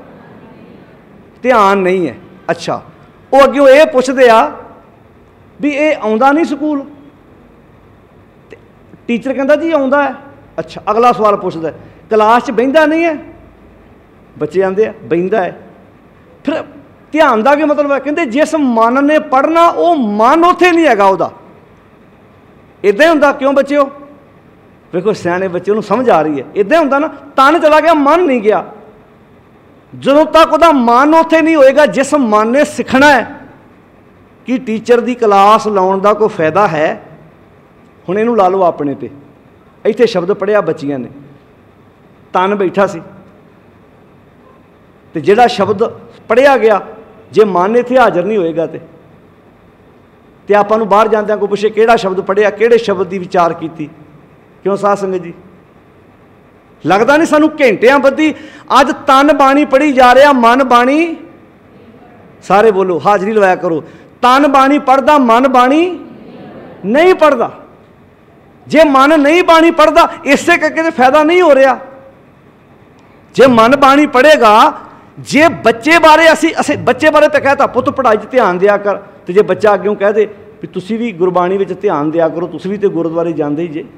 ध्यान नहीं है। अच्छा वो अग्गों ये पुछदे आ भी ये आउंदा नहीं स्कूल टीचर कहंदा जी आउंदा है। अच्छा अगला सवाल पुछदा क्लास च बहिंदा नहीं है बच्चे आंदे आ बहिंदा है। फिर ध्यान का क्या मतलब है कहंदे जिस मन ने पढ़ना वो मन उत्थे नहीं हैगा उहदा इदां ही हुंदा क्यों बच्चों देखो सियाने बच्चे उन्होंने समझ आ रही है इदां ही हुंदा ना तन चला गया मन नहीं गया ਜਦੋਂ तक ਉਹਦਾ मन ਉੱਥੇ नहीं होएगा जिस मन ने सीखना है कि टीचर की क्लास लाउण का कोई फायदा है। हुण इहनूं ला लो अपने ते इत्थे शब्द पढ़िया बच्चियां ने तन बैठा सी ते जिहड़ा शब्द पढ़िया गया जे मन इत्थे हाज़र नहीं होएगा ते ते आपां नूं बाहर जांदिआं कोई पुछे किहड़ा शब्द पढ़िया किहड़े शब्द की विचार कीती क्यों साध संगत जी लगता नहीं सानू घंटियां बद्धी अज तन बाणी पढ़ी जा रहा मन बाणी सारे बोलो हाजरी लवाया करो तन बाणी पढ़दा मन बाणी नहीं पढ़दा जे मन नहीं बाणी पढ़दा इसे करके तो फायदा नहीं हो रहा। जे मन बाणी पढ़ेगा जे बच्चे बारे असी असी बच्चे बारे तो कहता पुत पढ़ाई च ध्यान दिया कर तो जे बच्चा अग्यों कह दे भी तुसी भी गुरबाणी में ध्यान दिया करो तुसी भी तो गुरुद्वारे जाते ही जे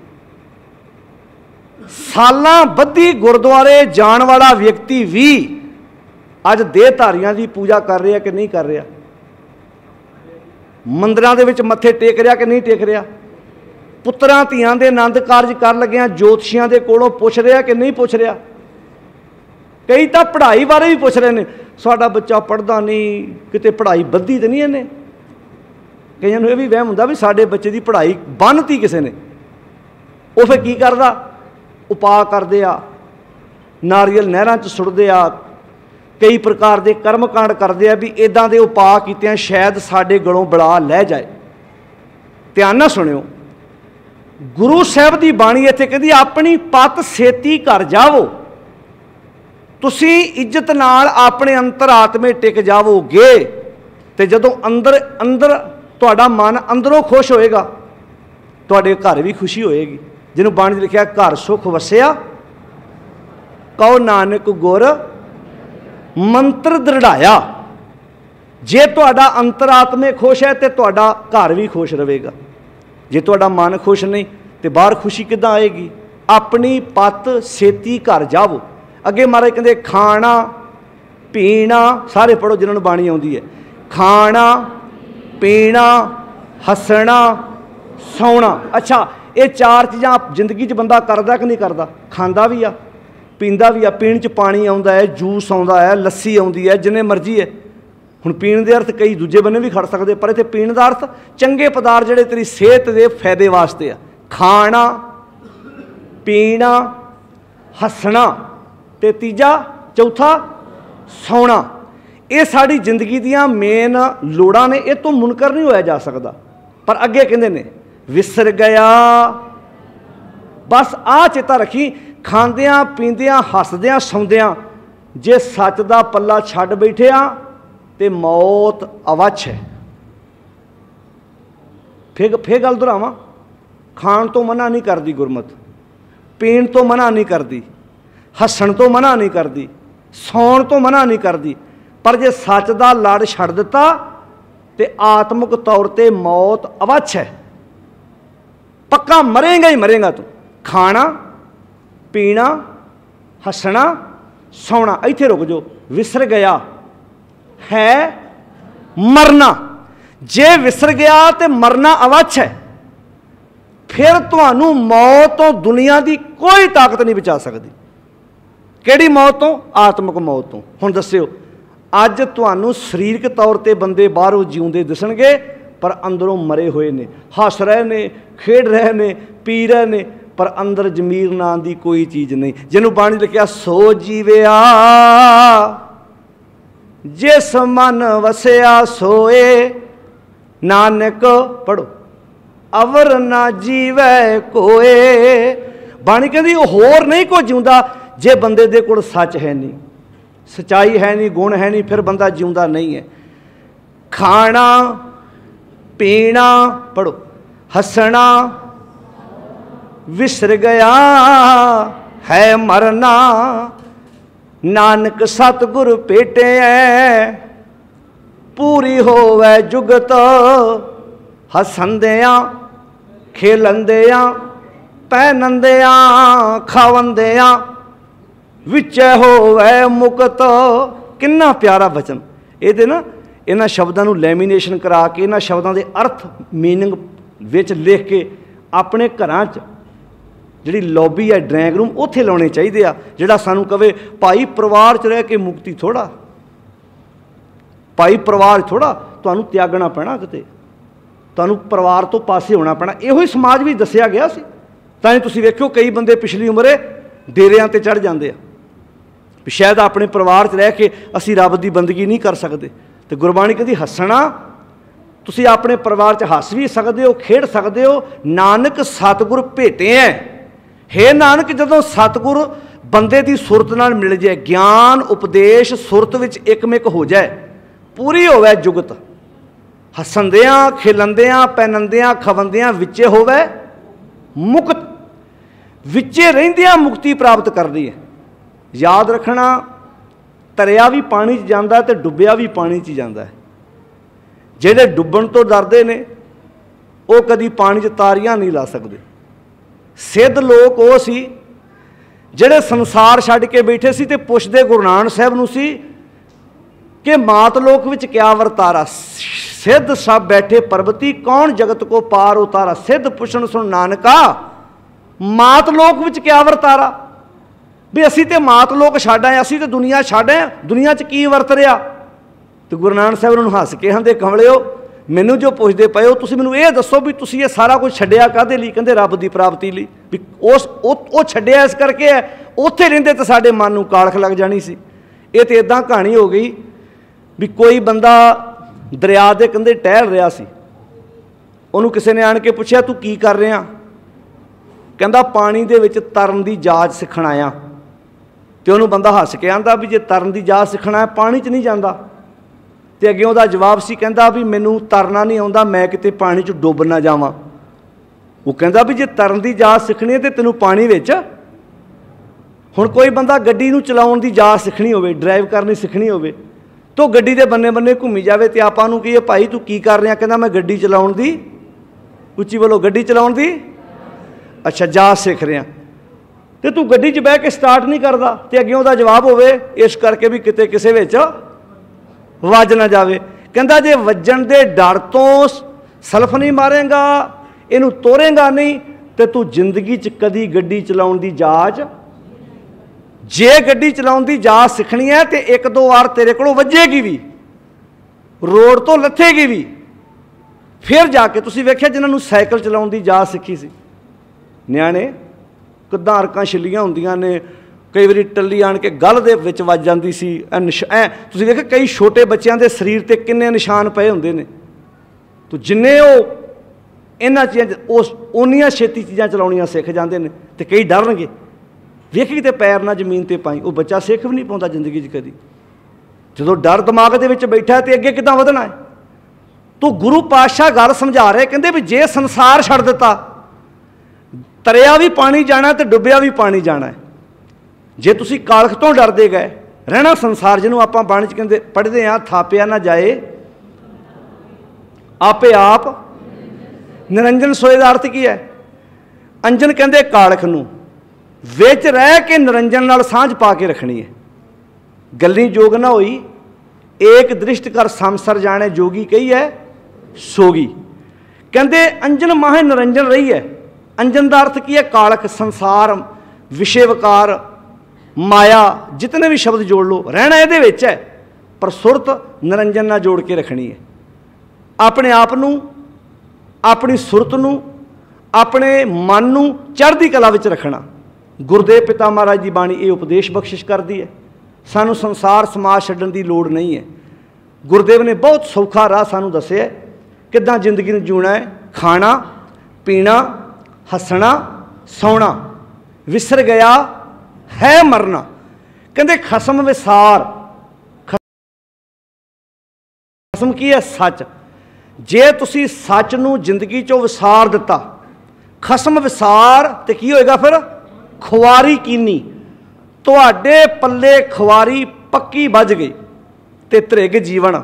सालां बद्धी गुरुद्वारे जाण वाला व्यक्ति भी अज देहधारियां की पूजा कर रहा कि नहीं कर रहा मंदिरां दे विच मत्थे टेक रहा कि नहीं टेक रहा पुत्रां धीआं दे आनंद कारज कर लग्या ज्योतिषियां दे कोलों पुछ रहा कि नहीं पुछ रहा। कई तो पढ़ाई बारे भी पुछ रहे हैं साडा बच्चा पढ़दा नहीं किते पढ़ाई बद्धी तो नहीं इन्हें कईयां नूं इह भी वहम हुंदा भी साडे बच्चे की पढ़ाई बन्नती किसी ने वो फिर की करदा उपा करते आ नारियल नहरां च सुटदे आ कई प्रकार के कर्मकांड करते हैं भी इदां दे उपा कीते शायद साडे गलों बला लै जाए। ध्यान नाल सुणिओ गुरु साहब की बाणी इत्थे कहदी अपनी पत सेती घर जावो तुसी इज्जत नाल अपने अंतरात्मे टिक जावोगे तो जदों अंदर अंदर तुहाडा मन अंदरों खुश होएगा तुहाडे घर भी खुशी होएगी। जिन्हों बाणी लिखा घर सुख वसिया कहो नानक गुर मंत्र दृढ़ाया। जे तुहाडा अंतरात्मे खुश है तो तुहाडा घर भी खुश रहेगा जे तुहाडा मन खुश नहीं तो बाहर खुशी किदां आएगी। अपनी पत सेती घर जावो अगे महाराज कहते खाना पीना सारे पढ़ो जिन्होंने बाणी आउंदी है खाना पीना हसना सौना। अच्छा ये चार चीज़ां जिंदगी च बंदा करदा कि नहीं करदा खांदा भी आ पींदा भी आ पीण च पानी आउंदा है जूस आउंदा है लस्सी आउंदी है जिन्ने मर्जी है। हुण पीण दे अर्थ कई दूजे बन्ने भी खड़ सकते पर इत्थे पीण दा अर्थ चंगे पदार्थ जिहड़े तेरी सेहत दे फायदे वास्ते आ खाना पीना हसना ते तीजा चौथा सौना। ये साड़ी जिंदगी दियां मेन लोड़ां ने इह तों मुनकर नहीं होया जा सकदा। पर अगे कहंदे ने विसर गया बस आ चेता रखी खांदियां पींदियां हसदियां सौंदियां जे सच दा पल्ला छड्ड बैठिया ते मौत अवश्य है। फिर फिर गल दोहरावां खाण तो मना नहीं करती गुरमत पीण तो मना नहीं करती हसन तो मना नहीं करती सौण तो मना नहीं करती पर जे सच दा लड़ छड्ड दिता ते आत्मक तौर ते मौत अवश्य है। पक्का मरेगा ही मरेगा तू खाना पीना हसना सौना। इत्थे रुक जो विसर गया है मरना जे विसर गया तो मरना अवश्य है फिर तुहानू मौत तो दुनिया की कोई ताकत नहीं बचा सकती। किहड़ी मौत तो आत्मक मौत तो। हुण दस्सिओ अज तुहानू सरीरक तौर पर बंदे बाहरों जीउंदे दिसणगे पर अंदरों मरे हुए ने, हस रहे ने, खेड रहे ने, पी रहे ने, पर अंदर जमीर नाम की कोई चीज़ नहीं। जिन्हों बाणी लिखिया सो जीविया जिस मन वसिया सोए, नानक पढ़ो अवर ना जीवै कोए। बाणी कहती होर नहीं कोई जिंदा जे बंदे दे कोल सच है नहीं, सच्चाई है नहीं, गुण है नहीं, फिर बंदा जिंदा नहीं है। खाना पीना पढ़ो हंसना विसर गया है मरना, नानक सतगुर भेटे है पूरी होवै जुगत, हसंदियां खेलंदियां पैनंदियां खावंदियां विच होवै मुकत। किन्ना प्यारा वचन। ये ना इन्हां शब्दां नूं लैमीनेशन करा के इन्हां शब्दां दे अर्थ मीनिंग विच लिख के अपने घरां च जिहड़ी लॉबी है ड्राइंग रूम उत्थे लाने चाहिए आ। जिहड़ा सानूं कहे भाई परिवार च रह के मुक्ति थोड़ा, भाई परिवार थोड़ा तुहानूं त्यागना पैना, किते तुहानूं परिवार तो पासे होना पैना। इहो ही समाज भी दस्सिया गया सी। तां तुसीं वेखिओ कई बंदे पिछली उमरे डेरियां ते चढ़ जांदे आ भी शायद अपने परिवार च रह के असीं रब दी बंदगी नहीं कर सकते। तो गुरबाणी कहदी हसना, तुसीं अपने परिवार च हस भी सकते हो, खेड सकते हो। नानक सतगुर भेटे है। हे नानक जदों सतगुर बंदे की सुरत नाल मिल जाए, ज्ञान उपदेश सुरत विच एकमिक हो जाए, पूरी होवे जुगत, हसंदियां खेलंदियां पैनंदियां खवंदियां विचे होवे मुक्त, विचे रहिंदियां मुक्ति प्राप्त करनी है। याद रखना तरिया भी पानी च जांदा ते डुबिया भी पानी च जांदा है। जिहड़े डुबण तो डरदे ने वो कदी पानी च तारियां नहीं ला सकते। सिद्ध लोग वो सी जिहड़े संसार छड्ड के बैठे सी ते पुछदे गुरु नानक साहब नूं सी कि मात लोक विच क्या वरतारा। सिद्ध सब बैठे पर्वती कौन जगत को पार उतारा। सिद्ध पुछण सुन नानका मात लोक विच क्या वरतारा। भी असी तो मात लोक छड्ड आए, असी तो दुनिया छड्ड आए, दुनिया च की वरत रहा। तो गुरु नानक साहब उन्होंने हस के कहते कमलिओ मैनू जो पुछदे पे हो तुसीं मैनू ये दसो भी तुसीं ये सारा कुछ छड्डिया काहदे लई। कहंदे रब दी प्राप्ति लई। भी उस वो छड्डिया इस करके है, उत्थे रहिंदे तो साडे मन नूं कालख लग जानी सी। ये तो इदां कहानी हो गई भी कोई बंदा दरिया दे कंढे टहल रहा सी, उहनूं किसी ने आण के पुछया तू की कर रहा। कहंदा पानी दे विच तरन दी जाच सिखण आया। तो उन्होंने बंदा हस के आंदा भी जे तरन की जाच सीखना है पानी च नहीं जाता। तो अगे वह जवाब से कहता भी मैनू तरना नहीं आता, मैं किते पानी च डुब ना जावां। वो कहता भी जे तरन की जाच सीखनी है तो तेनों पानी विच हुण कोई बंदा गड्डी नूं चलाउण दी जाच सीखनी होवे, ड्राइव करनी सीखनी होवे तो गड्डी दे बन्ने बन्ने घूमी जावे तो आपां नूं कहीए भाई तू की कर रहा। कहता मैं गड्डी चलाउण दी, उच्ची बोलो गड्डी चलाउण दी अच्छा जाच सीख रहा। तो तू गड्डी च बह के स्टार्ट नहीं करता। तो अगे वह जवाब होवे इस करके भी किते किसे विच वज ना जावे। कहता जे वजन के डर तो सलफ नहीं मारेगा, इनू तोरेगा नहीं तो तू जिंदगी च कदी गड्डी चलाउण दी जाच, जे गड्डी चलाउण दी जाच सीखनी है तो एक दो बार तेरे को वजेगी भी, रोड तो लथेगी भी, फिर जाके तुसीं वेखिया जिन्होंने साइकिल चलाउण दी जाच सीखी सी नियाणे किद्दां अरकां छिल्लियां हुंदियां ने, कई बारी टल्ली आण के गल दे विच वज जांदी सी। ऐ निश ऐ तुसीं वेखिआ कई छोटे बच्चों के शरीर ते किन्ने निशान पए हुंदे ने। तो जिन्ने वो इन्हां चीज़ां उस उन्नियां छेती चीज़ां चलाउणियां सिख जांदे ने ते कई डरनगे। वेखी ते पैर ना जमीन ते पाई, वो बच्चा सिख भी नहीं पाउंदा जिंदगी च कदी। जदों डर दिमाग दे विच बैठा ते अगे किद्दां वधना है। तो गुरु पातशाह गल समझा रहे, कहंदे भी जे संसार छड्ड दिता, तरिया भी पानी जाना तो डुबिया भी पानी जाना है। जे तुसी कालख तो डरदे गए रहना संसार, जिन्हों आप बाणी च कहते पढ़ते हैं थापिया ना जाए आपे आप निरंजन सोए का अर्थ की है। अंजन कहते कालख नूं विच रह के निरंजन नाल सांझ पा के रखनी है। गल्ली जोग ना होई एक दृष्ट कर संसर जाने जोगी कही है सोगी। कहते अंजन माहे निरंजन रही है। अंजन का अर्थ की है कालख, संसार, विषय विकार, माया, जितने भी शब्द जोड़ लो रहना ये है, पर सुरत निरंजन ना जोड़ के रखनी है। अपने आप नूं, अपनी सुरत नूं, अपने मन नूं चढ़दी कला विच रखना। गुरुदेव पिता महाराज की बाणी ये उपदेश बख्शिश करती है। सानू संसार समाज छड्डण की लोड़ नहीं है। गुरुदेव ने बहुत सौखा राह सानू दस्सिया किद्दां जिंदगी नूं जीना है। खाना पीना हसना सौना, विसर गया है मरना। कहते खसम विसार, खसम की है सच। जे तुसी सच नूं जिंदगी चों विसार दिता, खसम विसार ते की होएगा फिर खुआरी कीनी। तुहाडे पल्ले खुआरी पक्की बज गई ते त्रिग जीवन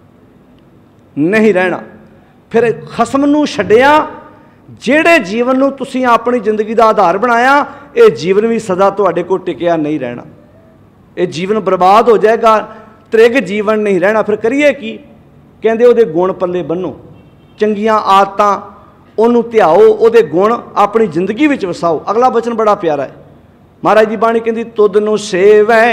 नहीं रहना। फिर खसम नूं छड्डिया, जेड़े जीवन नूं तुसीं अपनी जिंदगी का आधार बनाया, ये जीवन भी सदा तुहाडे कोल टिकिया नहीं रहना। ये जीवन बर्बाद हो जाएगा, त्रिग जीवन नहीं रहना। फिर करिए की? कहंदे उहदे गुण पल्ले बन्नो, चंगियां आदतां उहनूं ध्याओ, उहदे गुण अपनी जिंदगी विच वसाओ। अगला वचन बड़ा प्यारा है। महाराज की बाणी कहती तुद नूं सेवै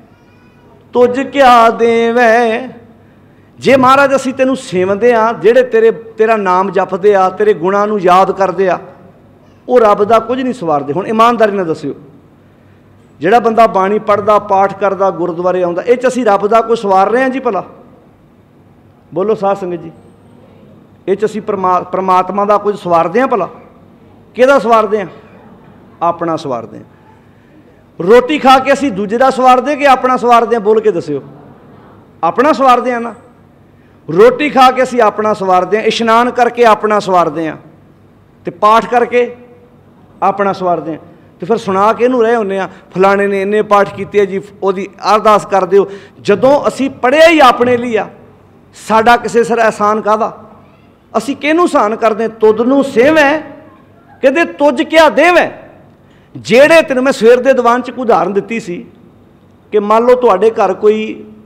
तुझ क्या देवै। जे महाराज असीं तैनूं सेवदे आ, जेड़े तेरे तेरा नाम जपदे आ, तेरे गुणां नूं याद करदे आ, वो रब दा कुछ नहीं सवारदे। हुण ईमानदारी नाल दस्सिओ, जिहड़ा बंदा बाणी पढ़दा पाठ करदा गुरुद्वारे आउंदा, इह च असीं रब दा कोई सवार रहे हां जी भला? बोलो साध संगत जी, इह च असीं परमा परमात्मा दा कुछ सवारदे हां भला? किहदा सवारदे हां? अपना सवारदे हां। रोटी खा के असीं दूजे दा सवारदे कि अपना सवारदे हां? बोल के दस्सिओ। अपना सवारदे हां ना। रोटी खा के असीं अपना सवारदे हां, इशनान करके अपना सवारदे हां, ते पाठ करके अपना सवारदे हां। तो फिर सुना के नूं रहे हुंदे आ फलाणे ने इन्ने पाठ कीते जी, ओहदी अरदास कर दिओ। जदों असीं पढ़िया ही अपने लिए आ, साडा किसे सिर एहसान काहदा? असीं किहनूं सहन करदे? तुद नूं सेवै, कहदे तुझ क्या देवै। जेड़े तेन मैं सवेर दे दीवान च कोई उदाहरण दित्ती सी कि मान लो तुहाडे घर कोई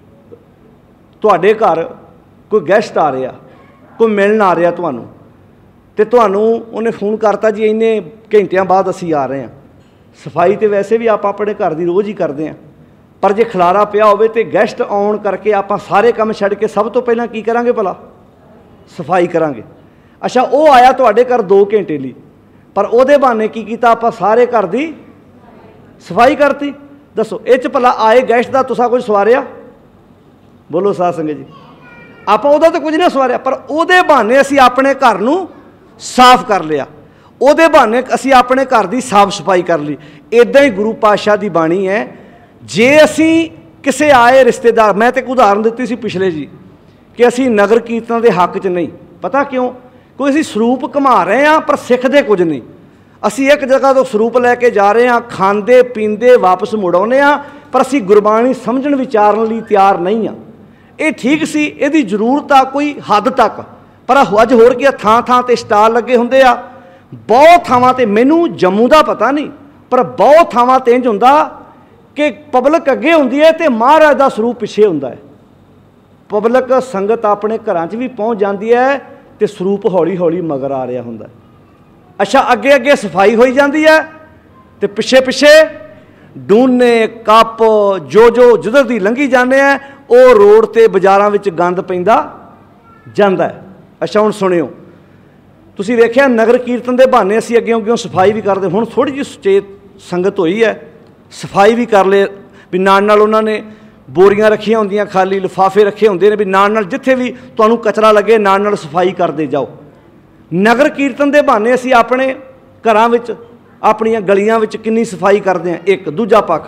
तुहाडे घर कोई गैस्ट आ रहा, कोई मिलन आ रहा तुहानूं, ते तुहानूं उन्हें फोन करता जी इन्ने घंटियां बाद असीं आ रहे हैं। सफाई तो वैसे भी आप अपने घर की रोज़ ही करते हैं, पर जे खलारा पिया होवे ते गैस्ट आउण करके आप सारे काम छड्ड के सब तो पहलां की करांगे भला? सफाई करांगे। अच्छा वो आया तुहाडे घर दो घंटे लई, पर उहदे बहाने की कीता? आप सारे घर की सफाई करती। दसो इह च भला आए गैस्ट का तुसां कुछ सवारिया? बोलो साध संगत जी, आप उहदा तो कुछ नहीं सवारिया, पर उहदे बहाने असीं अपने घर नूं साफ कर लिया, उहदे बहाने असीं अपने घर की साफ सफाई कर ली। इदां ही गुरु पातशाह की बाणी है। जे असीं किसे आए रिश्तेदार, मैं तो एक उदाहरण दित्ती सी पिछले जी कि असीं नगर कीर्तन के हक च नहीं। पता क्यों? कोई असीं सरूप घुमा रहे हैं पर सिੱਖਦੇ कुछ नहीं। असीं एक जगह तो सरूप लैके जा रहे हैं, खांदे पींदे वापस मुड़ आउंदे आ, पर असीं गुरबाणी समझण विचारण लई तैयार नहीं हाँ। ये ठीक सी, इहदी जरूरत आ कोई हद तक, पर अज होर क्या थां थां ते स्टाल लगे हुंदे आ। बहुत थावां ते, मैनूं जम्मू दा पता नहीं, पर बहुत थावां ते इंज हुंदा कि पब्लिक अगे हुंदी है ते महाराज दा सरूप पिछे हुंदा है। पब्लिक संगत अपने घरां च भी पहुँच जाती है तो सरूप हौली हौली मगर आ रहा हुंदा। अच्छा अगे अगे सफाई होई जाती है तो पिछे पिछे डूने कप जो जो जिधर दी लंघी जाने हैं, वो रोड ते बाजारां विच गंद पैंदा जांदा है। अच्छा हुण सुणिओ, तुसीं वेखिआ नगर कीर्तन के बहाने असीं अगे अगे सफाई भी करते। हुण थोड़ी जी सुचेत संगत होई है, सफाई भी कर ले भी नाल नाल उन्होंने बोरियां रखिया होंदियां, खाली लिफाफे रखे होंदे ने भी नाल नाल जिथे भी तुहानूं कचरा लगे नाल नाल सफाई करते जाओ। नगर कीर्तन के बहाने असीं अपने घरां विच अपनियां गलियां विच किन्नी सफाई करते हैं। एक दूजा पक्ष,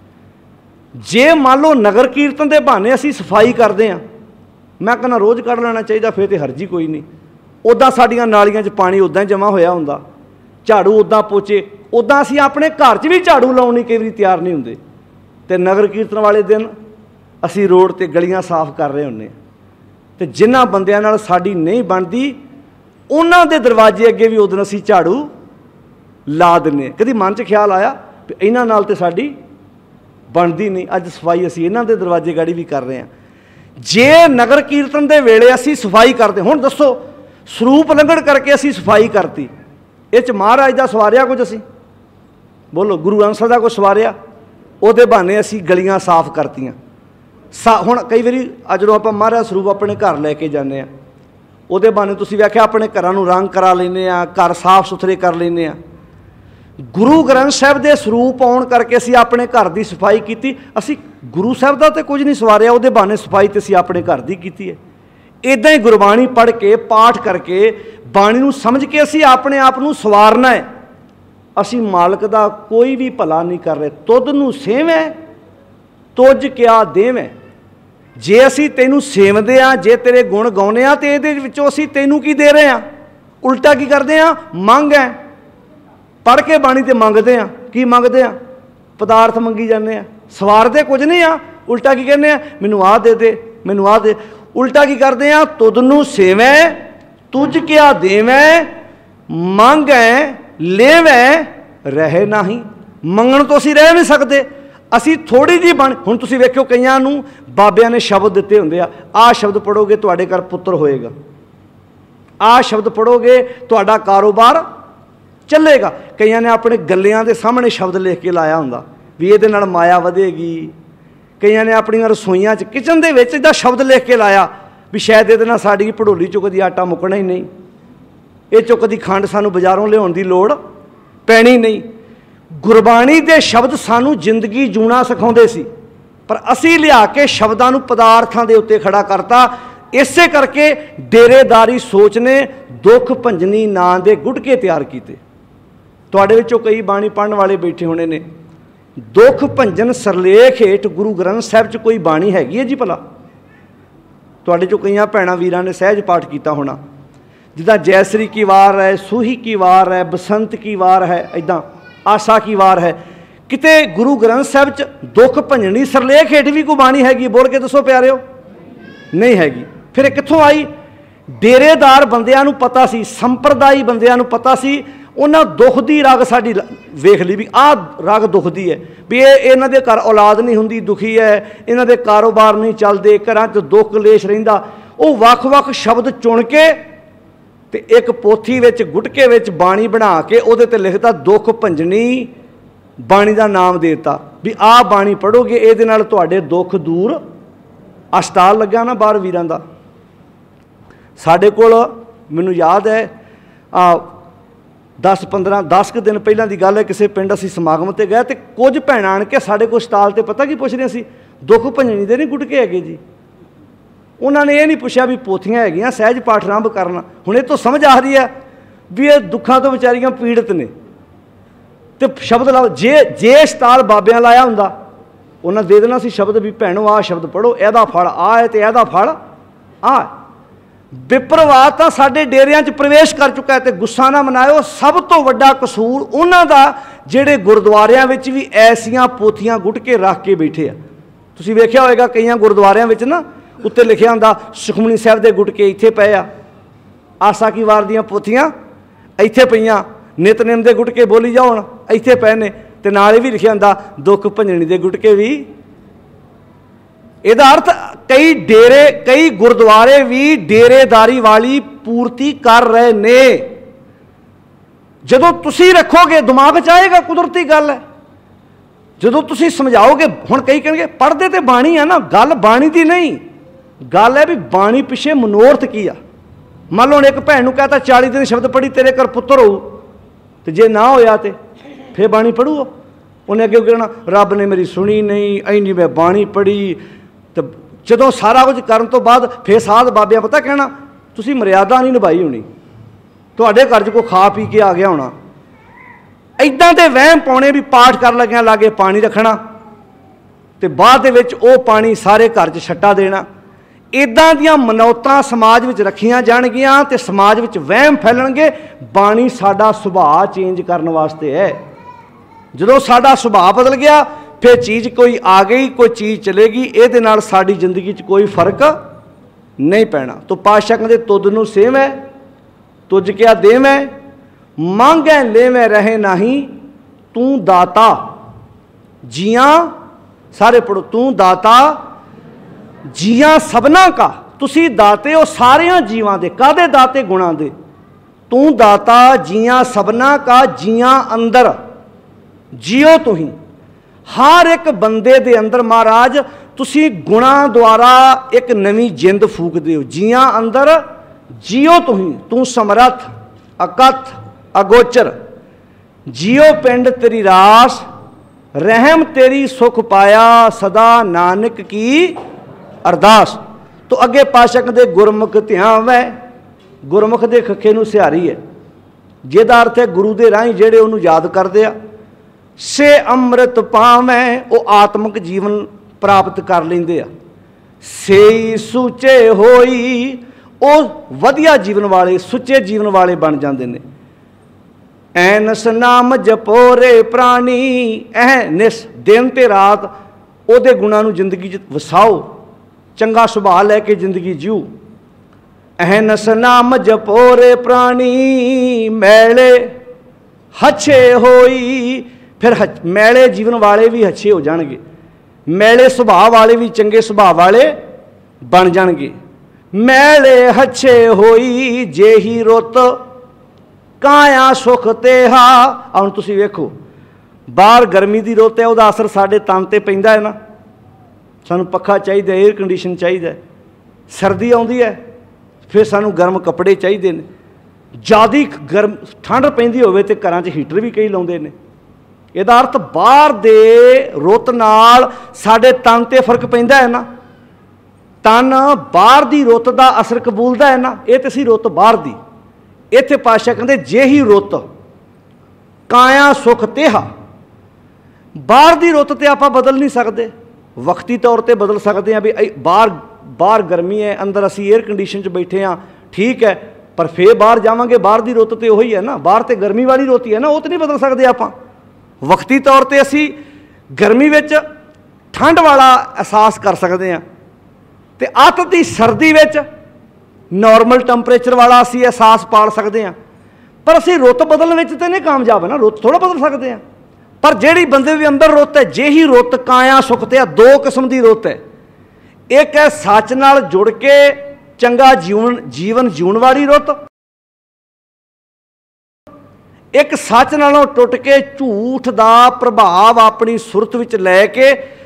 जे मान लो नगर कीर्तन के बहाने असीं सफाई करते हैं, मैं कहना रोज़ कढ़ लेना चाहिए, फिर तो हरजी कोई नहीं। उदां साडियां नालियां च पानी उदां जमा होया हुंदा, झाड़ू उदां पोचे उदां असीं अपने घर च भी झाड़ू लाउण लई कई वारी तैयार नहीं हुंदे, ते नगर कीर्तन वाले दिन असीं रोड ते गलियां साफ कर रहे हुंदे। ते जिन्हां बंदियां नाल साडी नहीं बनदी, उन्हां दे दरवाजे अगे भी उदन असीं झाड़ू ला दिंदे। कदी मन च ख्याल आया भी इन्हां नाल ते साडी बनदी नहीं, अज सफाई असीं इन्हां दे दरवाजे गाड़ी भी कर रहे हैं। जे नगर कीर्तन के वेले असीं सफाई करते, हुण दसो सरूप लंघण करके असीं सफाई करती, इह च महाराज दा सवारिया कुछ? असीं बोलो गुरु अंसा दा कुछ सवारिया? उहदे बहाने असीं गलियां साफ करतियां। सा हुण कई वारी जदों आपां महाराज सरੂਪ अपने घर लैके जाने आ, ਉਹਦੇ ਬਹਾਨੇ ਤੁਸੀਂ ਵੇਖਿਆ ਆਪਣੇ ਘਰਾਂ ਨੂੰ ਰੰਗ ਕਰਾ ਲੈਂਦੇ ਆ, ਘਰ ਸਾਫ਼ ਸੁਥਰੇ ਕਰ ਲੈਂਦੇ ਆ। ਗੁਰੂ ਗ੍ਰੰਥ ਸਾਹਿਬ ਦੇ ਸਰੂਪ ਆਉਣ ਕਰਕੇ ਅਸੀਂ ਆਪਣੇ ਘਰ ਦੀ ਸਫਾਈ ਕੀਤੀ। ਅਸੀਂ ਗੁਰੂ ਸਾਹਿਬ ਦਾ ਤਾਂ ਕੁਝ ਨਹੀਂ ਸਵਾਰਿਆ, ਉਹਦੇ ਬਹਾਨੇ ਸਫਾਈ ਤੇ ਅਸੀਂ ਆਪਣੇ ਘਰ ਦੀ ਕੀਤੀ ਹੈ। ਇੱਦਾਂ ਹੀ ਗੁਰਬਾਣੀ ਪੜ੍ਹ ਕੇ, ਪਾਠ ਕਰਕੇ, ਬਾਣੀ ਨੂੰ ਸਮਝ ਕੇ ਅਸੀਂ ਆਪਣੇ ਆਪ ਨੂੰ ਸਵਾਰਨਾ ਹੈ। ਅਸੀਂ ਮਾਲਕ ਦਾ ਕੋਈ ਵੀ ਭਲਾ ਨਹੀਂ ਕਰ ਰਹੇ। ਤੁਧ ਨੂੰ ਸੇਵੈ ਤੁਝ ਕਿਆ ਦੇਵੈ। ਜੇ ਅਸੀਂ ਤੈਨੂੰ ਸੇਵਦੇ ਹਾਂ, ਜੇ ਤੇਰੇ ਗੁਣ ਗਾਉਂਦੇ ਹਾਂ, ਤੇ ਇਹਦੇ ਵਿੱਚੋਂ ਅਸੀਂ ਤੈਨੂੰ ਕੀ ਦੇ ਰਹੇ ਹਾਂ? ਉਲਟਾ ਕੀ ਕਰਦੇ ਹਾਂ? ਮੰਗ ਹੈ। ਪੜ੍ਹ ਕੇ ਬਾਣੀ ਤੇ ਮੰਗਦੇ ਹਾਂ। ਕੀ ਮੰਗਦੇ ਹਾਂ? ਪਦਾਰਥ ਮੰਗੀ ਜਾਂਦੇ ਹਾਂ। ਸਵਾਰਦੇ ਕੁਝ ਨਹੀਂ ਆ। ਉਲਟਾ ਕੀ ਕਹਿੰਦੇ ਆ? ਮੈਨੂੰ ਆਹ ਦੇ ਦੇ, ਮੈਨੂੰ ਆਹ ਦੇ। ਉਲਟਾ ਕੀ ਕਰਦੇ ਆ? ਤੁਧ ਨੂੰ ਸੇਵੈ ਤੁਝ ਕਿਆ ਦੇਵੈ, ਮੰਗੈ ਲੇਵੈ ਰਹੇ ਨਹੀਂ। ਮੰਗਣ ਤੋਂ ਅਸੀਂ ਰਹਿ ਨਹੀਂ ਸਕਦੇ। ਅਸੀਂ ਥੋੜ੍ਹੀ ਜਿਹੀ ਬਣ, ਹੁਣ ਤੁਸੀਂ ਵੇਖਿਓ ਕਈਆਂ ਨੂੰ ਬਾਬਿਆਂ ਨੇ ਸ਼ਬਦ ਦਿੱਤੇ ਹੁੰਦੇ ਆ, ਆਹ ਸ਼ਬਦ ਪੜ੍ਹੋਗੇ ਤੁਹਾਡੇ ਘਰ ਪੁੱਤਰ ਹੋਏਗਾ, ਆਹ ਸ਼ਬਦ ਪੜ੍ਹੋਗੇ ਤੁਹਾਡਾ ਕਾਰੋਬਾਰ ਚੱਲੇਗਾ। ਕਈਆਂ ਨੇ ਆਪਣੇ ਗੱਲਿਆਂ ਦੇ ਸਾਹਮਣੇ ਸ਼ਬਦ ਲਿਖ ਕੇ ਲਾਇਆ ਹੁੰਦਾ ਵੀ ਇਹਦੇ ਨਾਲ ਮਾਇਆ ਵਧੇਗੀ। ਕਈਆਂ ਨੇ ਆਪਣੀਆਂ ਰਸੋਈਆਂ 'ਚ, ਕਿਚਨ ਦੇ ਵਿੱਚ ਇਹਦਾ ਸ਼ਬਦ ਲਿਖ ਕੇ ਲਾਇਆ ਵੀ ਸ਼ਾਇਦ ਇਹਦੇ ਨਾਲ ਸਾਡੀ ਭੜੋਲੀ 'ਚੋਂ ਕਦੀ ਆਟਾ ਮੁੱਕਣਾ ਹੀ ਨਹੀਂ, ਇਹ 'ਚੋਂ ਕਦੀ ਖੰਡ ਸਾਨੂੰ ਬਾਜ਼ਾਰੋਂ ਲਿਆਉਣ ਦੀ ਲੋੜ ਪੈਣੀ ਨਹੀਂ। ਗੁਰਬਾਣੀ ਦੇ ਸ਼ਬਦ ਸਾਨੂੰ ਜ਼ਿੰਦਗੀ ਜੂਣਾ ਸਿਖਾਉਂਦੇ ਸੀ, ਪਰ ਅਸੀਂ ਲਿਆ ਕੇ ਸ਼ਬਦਾਂ ਨੂੰ ਪਦਾਰਥਾਂ ਦੇ ਉੱਤੇ ਖੜਾ ਕਰਤਾ। ਇਸੇ ਕਰਕੇ ਡੇਰੇਦਾਰੀ ਸੋਚ ਨੇ ਦੁੱਖ ਭੰਜਨੀ ਨਾਂ ਦੇ ਗੁਟਕੇ ਤਿਆਰ ਕੀਤੇ। ਤੁਹਾਡੇ ਵਿੱਚੋਂ ਕਈ ਬਾਣੀ ਪੜ੍ਹਨ ਵਾਲੇ ਬੈਠੇ ਹੋਣੇ ਨੇ। ਦੁੱਖ ਭੰਜਨ ਸਰਲੇਖ ਹੇਠ ਗੁਰੂ ਗ੍ਰੰਥ ਸਾਹਿਬ 'ਚ ਕੋਈ ਬਾਣੀ ਹੈਗੀ ਹੈ ਜੀ ਭਲਾ? ਤੁਹਾਡੇ 'ਚੋਂ ਕਈਆਂ ਭੈਣਾਂ ਵੀਰਾਂ ਨੇ ਸਹਿਜ ਪਾਠ ਕੀਤਾ ਹੋਣਾ, ਜਿੱਦਾਂ ਜੈਸਰੀ ਕੀ ਵਾਰ ਹੈ, ਸੂਹੀ ਕੀ ਵਾਰ ਹੈ, ਬਸੰਤ ਕੀ ਵਾਰ ਹੈ, ਇੱਦਾਂ ਆਸਾ ਕੀ ਵਾਰ ਹੈ। ਕਿਤੇ ਗੁਰੂ ਗ੍ਰੰਥ ਸਾਹਿਬ 'ਚ ਦੁੱਖ ਭੰਜਣੀ ਸਰਲੇਖ ਹੇਠ ਵੀ ਕੋਈ ਬਾਣੀ ਹੈਗੀ? ਬੋਲ ਕੇ ਦੱਸੋ ਪਿਆਰਿਓ। ਨਹੀਂ ਹੈਗੀ। ਫਿਰ ਇਹ ਕਿੱਥੋਂ ਆਈ? ਡੇਰੇਦਾਰ ਬੰਦਿਆਂ ਨੂੰ ਪਤਾ ਸੀ, ਸੰਪਰਦਾਈ ਬੰਦਿਆਂ ਨੂੰ ਪਤਾ ਸੀ। ਉਹਨਾਂ ਦੁੱਖ ਦੀ ਰਗ ਸਾਡੀ ਵੇਖ ਲਈ ਵੀ ਆਹ ਰਗ ਦੁੱਖ ਦੀ ਹੈ, ਵੀ ਇਹ ਇਹਨਾਂ ਦੇ ਘਰ ਔਲਾਦ ਨਹੀਂ ਹੁੰਦੀ, ਦੁਖੀ ਹੈ, ਇਹਨਾਂ ਦੇ ਕਾਰੋਬਾਰ ਨਹੀਂ ਚੱਲਦੇ, ਘਰਾਂ 'ਚ ਦੁੱਖ ਕਲੇਸ਼ ਰਹਿੰਦਾ। ਉਹ ਵੱਖ-ਵੱਖ ਸ਼ਬਦ ਚੁਣ ਕੇ ਤੇ ਇੱਕ ਪੋਥੀ ਵਿੱਚ, ਗੁਟਕੇ ਵਿੱਚ ਬਾਣੀ ਬਣਾ ਕੇ ਉਹਦੇ 'ਤੇ ਲਿਖਦਾ ਦੁੱਖ ਭੰਜਣੀ, ਬਾਣੀ ਦਾ ਨਾਮ ਦੇ ਦਿੱਤਾ ਵੀ ਆਹ ਬਾਣੀ ਪੜ੍ਹੋਗੇ ਇਹਦੇ ਨਾਲ ਤੁਹਾਡੇ ਦੁੱਖ ਦੂਰ। ਹਸਪਤਾਲ ਲੱਗਾ ਨਾ ਬਾਹਰ ਵੀਰਾਂ ਦਾ, ਸਾਡੇ ਕੋਲ ਮੈਨੂੰ ਯਾਦ ਹੈ ਆ ਦਸ ਪੰਦਰਾਂ ਦਸ ਕੁ ਦਿਨ ਪਹਿਲਾਂ ਦੀ ਗੱਲ ਹੈ, ਕਿਸੇ ਪਿੰਡ ਅਸੀਂ ਸਮਾਗਮ 'ਤੇ ਗਏ ਤੇ ਕੁਝ ਭੈਣਾਂ ਆਣ ਕੇ ਸਾਡੇ ਕੋਲ ਹਸਪਤਾਲ 'ਤੇ ਪਤਾ ਕੀ ਪੁੱਛ ਰਹੀਆਂ ਸੀ? ਦੁੱਖ ਭੰਜਣੀ ਦੇ ਨਹੀਂ ਗੁਟਕੇ ਹੈਗੇ ਜੀ। ਉਹਨਾਂ ਨੇ ਇਹ ਨਹੀਂ ਪੁੱਛਿਆ ਵੀ ਪੋਥੀਆਂ ਹੈਗੀਆਂ, ਸਹਿਜ ਪਾਠ ਆਰੰਭ ਕਰਨਾ। ਹੁਣ ਇਹ ਤੋਂ ਸਮਝ ਆ ਰਹੀ ਹੈ ਵੀ ਇਹ ਦੁੱਖਾਂ ਤੋਂ ਵਿਚਾਰੀਆਂ ਪੀੜਤ ਨੇ ਤੇ ਸ਼ਬਦ ਲਾ। ਜੇ ਜੇ ਹਸਪਤਾਲ ਬਾਬਿਆਂ ਲਾਇਆ ਹੁੰਦਾ ਉਹਨਾਂ ਦੇ ਦੇਣਾ ਸੀ ਸ਼ਬਦ ਵੀ ਭੈਣੋ ਆਹ ਸ਼ਬਦ ਪੜ੍ਹੋ, ਇਹਦਾ ਫਲ ਆਹ ਹੈ ਤੇ ਇਹਦਾ ਫਲ ਆਹ। ਵਿਪਰਵਾਹ ਤਾਂ ਸਾਡੇ ਡੇਰਿਆਂ 'ਚ ਪ੍ਰਵੇਸ਼ ਕਰ ਚੁੱਕਾ ਹੈ। ਤੇ ਗੁੱਸਾ ਨਾ ਮਨਾਇਓ, ਸਭ ਤੋਂ ਵੱਡਾ ਕਸੂਰ ਉਹਨਾਂ ਦਾ ਜਿਹੜੇ ਗੁਰਦੁਆਰਿਆਂ ਵਿੱਚ ਵੀ ਐਸੀਆਂ ਪੋਥੀਆਂ ਗੁਟਕੇ ਰੱਖ ਕੇ ਬੈਠੇ ਆ। ਤੁਸੀਂ ਵੇਖਿਆ ਹੋਵੇਗਾ ਕਈਆਂ ਗੁਰਦੁਆਰਿਆਂ ਵਿੱਚ ਨਾ ਉੱਤੇ ਲਿਖਿਆ ਹੁੰਦਾ ਸੁਖਮਨੀ ਸਾਹਿਬ ਦੇ ਗੁਟਕੇ ਇੱਥੇ ਪਏ ਆ, ਆਸਾ ਕੀ ਵਾਰ ਦੀਆਂ ਪੋਥੀਆਂ ਇੱਥੇ ਪਈਆਂ, ਨਿਤਨੇਮ ਦੇ ਗੁਟਕੇ ਬੋਲੀ ਜਾਣ ਇੱਥੇ ਪਏ ਨੇ, ਤੇ ਨਾਲ ਇਹ ਵੀ ਲਿਖਿਆ ਹੁੰਦਾ ਦੁੱਖ ਭੰਜਣੀ ਦੇ ਗੁਟਕੇ ਵੀ। ਇਹਦਾ ਅਰਥ ਕਈ ਡੇਰੇ, ਕਈ ਗੁਰਦੁਆਰੇ ਵੀ ਡੇਰੇਦਾਰੀ ਵਾਲੀ ਪੂਰਤੀ ਕਰ ਰਹੇ ਨੇ। ਜਦੋਂ ਤੁਸੀਂ ਰੱਖੋਗੇ ਦਿਮਾਗ 'ਚ ਆਏਗਾ, ਕੁਦਰਤੀ ਗੱਲ ਹੈ। ਜਦੋਂ ਤੁਸੀਂ ਸਮਝਾਓਗੇ, ਹੁਣ ਕਈ ਕਹਿਣਗੇ ਪੜ੍ਹਦੇ ਤੇ ਬਾਣੀ ਆ ਨਾ, ਗੱਲ ਬਾਣੀ ਦੀ ਨਹੀਂ, ਗੱਲ ਹੈ ਵੀ ਬਾਣੀ ਪਿੱਛੇ ਮਨੋਰਥ ਕੀ ਆ। ਮੰਨ ਲਓ ਇੱਕ ਭੈਣ ਨੂੰ ਕਹਤਾ ਚਾਲੀ ਦਿਨ ਸ਼ਬਦ ਪੜ੍ਹੀ ਤੇਰੇ ਘਰ ਪੁੱਤਰ ਹੋਊ, ਤੇ ਜੇ ਨਾ ਹੋਇਆ ਤੇ ਫਿਰ ਬਾਣੀ ਪੜ੍ਹੂ। ਉਹਨੇ ਅੱਗੇ ਕਹਿਣਾ ਰੱਬ ਨੇ ਮੇਰੀ ਸੁਣੀ ਨਹੀਂ, ਇੰਨੀ ਮੈਂ ਬਾਣੀ ਪੜ੍ਹੀ। ਤੇ ਜਦੋਂ ਸਾਰਾ ਕੁਝ ਕਰਨ ਤੋਂ ਬਾਅਦ ਫਿਰ ਸਾਧ ਬਾਬਿਆਂ ਪਤਾ ਕਹਿਣਾ ਤੁਸੀਂ ਮਰਿਆਦਾ ਨਹੀਂ ਨਿਭਾਈ ਹੋਣੀ, ਤੁਹਾਡੇ ਘਰ 'ਚ ਕੋਈ ਖਾ ਪੀ ਕੇ ਆ ਗਿਆ ਹੋਣਾ। ਇੱਦਾਂ ਦੇ ਵਹਿਮ ਪਾਉਣੇ ਵੀ ਪਾਠ ਕਰਨ ਲੱਗਿਆਂ ਲਾਗੇ ਪਾਣੀ ਰੱਖਣਾ ਤੇ ਬਾਅਦ ਦੇ ਵਿੱਚ ਉਹ ਪਾਣੀ ਸਾਰੇ ਘਰ 'ਚ ਛੱਟਾ ਦੇਣਾ। ਇੱਦਾਂ ਦੀਆਂ ਮਨੌਤਾਂ ਸਮਾਜ ਵਿੱਚ ਰੱਖੀਆਂ ਜਾਣਗੀਆਂ ਤੇ ਸਮਾਜ ਵਿੱਚ ਵਹਿਮ ਫੈਲਣਗੇ। ਬਾਣੀ ਸਾਡਾ ਸੁਭਾਅ ਚੇਂਜ ਕਰਨ ਵਾਸਤੇ ਹੈ। ਜਦੋਂ ਸਾਡਾ ਸੁਭਾਅ ਬਦਲ ਗਿਆ ਫਿਰ ਚੀਜ਼ ਕੋਈ ਆ ਗਈ, ਕੋਈ ਚੀਜ਼ ਚਲੇਗੀ, ਇਹਦੇ ਨਾਲ ਸਾਡੀ ਜ਼ਿੰਦਗੀ 'ਚ ਕੋਈ ਫਰਕ ਨਹੀਂ ਪੈਣਾ। ਤੋ ਪਾਤਸ਼ਾਹ ਕਹਿੰਦੇ ਤੁਧ ਨੂੰ ਸੇਵੈ ਤੁਝ ਕਿਆ ਦੇਵੈ, ਮੰਗੈ ਲੇਵੈ ਰਹੇ ਨਹੀਂ, ਤੂੰ ਦਾਤਾ ਜੀਆਂ, ਸਾਰੇ ਪੜੋ, ਤੂੰ ਦਾਤਾ ਜੀਆਂ ਸਭਨਾ ਕਾ। ਤੁਸੀਂ ਦਾਤੇ ਹੋ ਸਾਰਿਆਂ ਜੀਵਾਂ ਦੇ। ਕਾਹਦੇ ਦਾਤੇ? ਗੁਣਾਂ ਦੇ। ਤੂੰ ਦਾਤਾ ਜੀਆਂ ਸਭਨਾ ਕਾ, ਜੀਆਂ ਅੰਦਰ ਜੀਓ ਤੁਸੀਂ। ਹਰ ਇੱਕ ਬੰਦੇ ਦੇ ਅੰਦਰ ਮਹਾਰਾਜ ਤੁਸੀਂ ਗੁਣਾਂ ਦੁਆਰਾ ਇੱਕ ਨਵੀਂ ਜਿੰਦ ਫੂਕਦੇ ਹੋ। ਜੀਆਂ ਅੰਦਰ जियो तुही तू समरथ अकथ अगोचर, जियो पिंड तेरी रास, रहम तेरी सुख पाया, सदा नानक की अरदास। तो अगे पाशक दे गुरमुख ध्यान है, गुरमुख दे खखे नूं सिहारी है, जिहदा अर्थ है गुरु दे राही जिहड़े उहनूं याद करदे आ, से अमृत पावैं, वो आत्मक जीवन प्राप्त कर लैंदे आ। सेई सुचे होई, वो वधिया जीवन वाले सुचे जीवन वाले बन जाते हैं। ऐनस नाम जपो रे प्राणी, ऐ निस दिन ते रात ओदे गुणां नूं जिंदगी च वसाओ, चंगा सुभाਅ लैके जिंदगी जियो। ऐनस नाम जपो रे प्राणी, मैले हच्छे होई, फिर हच मैले जीवन वाले भी हच्छे हो जाणगे, मैले सुभाਅ वाले भी चंगे सुभाਅ वाले बन जाणगे। मैले हच्छे होई, जे ही रुत काया सुख तेहा। हुण तुसीं वेखो बाहर गर्मी की रुत है, उहदा असर साडे तन ते पैंदा है ना, सानूं पक्खा चाहिए, एयर कंडीशन चाहिए। सर्दी आउंदी है फिर सानूं गर्म कपड़े चाहिए ने, ज़्यादा गर्म ठंड पैंदी होवे ते घरां च हीटर भी कई लाउंदे ने। इहदा अर्थ बाहर दे रुत नाल साडे तन ते फर्क पैंदा है ना, तन बाहर दी रुत दा असर कबूलदा है ना। ये तो सी रुत बाहर दी, इत्थे पातशाह कहंदे जे ही रुत काया सुख तेहा। बाहर दी रुत ते आपां बदल नहीं सकते, वक्ती तौर ते बदल सकते हैं भी बाहर बाहर गर्मी है, अंदर असी एयर कंडीशन च बैठे हाँ, ठीक है, पर फिर बाहर जावांगे बाहर दी रुत ते उही है ना, बाहर ते गर्मी वाली रुत ही है ना, वो तो नहीं बदल सकते आपां। वक्ती तौर ते असी गर्मी विच ठंड वाला एहसास कर सकते हैं, ते अत दी सर्दी विच नॉर्मल टैंपरेचर वाला असी एहसास पाल सकते हैं। पर असी रुत बदलने विच ते नहीं कामयाब है ना, रुत थोड़ा बदल सकते हैं। पर जिहड़ी बंदे दे अंदर रुत है, जे ही रुत काया सुख ते, दो किस्म की रुत है। एक है सच नाल जुड़ के चंगा जीवन जीवन जीवन वाली रुत, एक सच नालों टुट के झूठ का प्रभाव अपनी सुरत विच लैके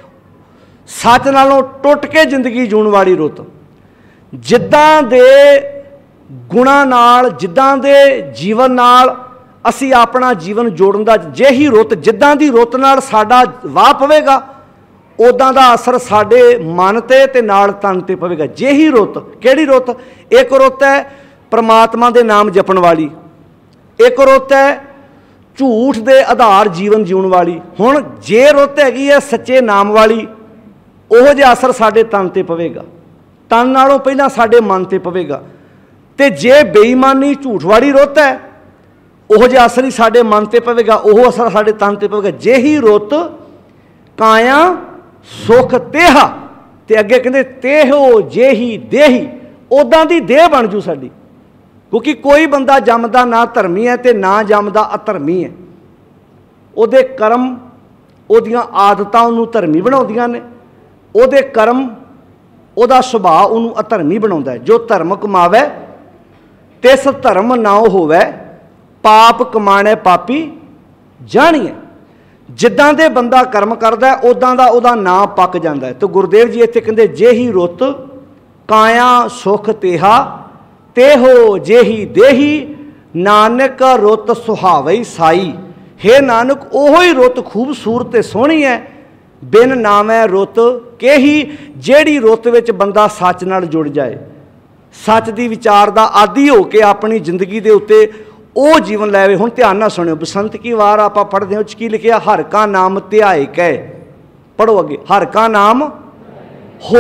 सच नालों टुट के जिंदगी जीवन वाली रुत। जिद्दां दे गुणां नाल, जिद्दां दे जीवन नाल असी अपना जीवन जोड़न दा, जे ही रुत जिद्दां दी रुत नाल साडा वाह पवेगा, उदां दा असर साडे मन ते ते नाल तन ते पवेगा। जे ही रुत, किहड़ी रुत? एक रुत है परमात्मा दे नाम जपण वाली, एक रुत है झूठ दे आधार जीवन जीवन वाली। हुण जे रुत हैगी है सच्चे नाम वाली, उहो जिहा असर साडे तन ते पवेगा, तन नालों पहलां साडे मन ते पवेगा। ते जे बेईमानी झूठ वाली रुत है, उहो जिहा असर ही साडे मन ते पवेगा, उहो असर साडे तन ते पवेगा। जे ही रुत काया सुख तेहा, ते अगे कहंदे तेहो जे ही देही, उदां दी देह बन जू साडी। क्योंकि कोई बंदा जमदा ना धर्मी है ते ना जमदा अधर्मी है, उहदे कर्म उहदियां आदतां उहनूं धर्मी बनाउंदियां ने, उहदे कर्म उहदा सुभाਅ उहनूं अधर्मी बनाउंदा है। जो धर्म कमावै तिस धर्म ना होवै, पाप कमाणे पापी जाणीए। जिद्दां दे बंदा कर्म करदा है उदां दा उहदा नां पक जांदा है। तो गुरुदेव जी इत्थे कहंदे जे ही रुत काया सुख तेहा, तेहो जे ही देही, नानक रुत सुहावई साई। हे नानक ओहो ही रुत खूबसूरत ते सोहणी है, बिन नामै रुत केही, जेड़ी रुत विच बंदा सच नाल जुड़ जाए, सच दी विचार दा आदी हो के अपनी जिंदगी दे उत्ते ਉਹ जीवन लैवे। हुण ध्यान नाल सुणियो, बसंत की वार आप पढ़ते हो, की लिखिया हर का नाम ध्याए कै। पढ़ो अगे, हर का नाम हो।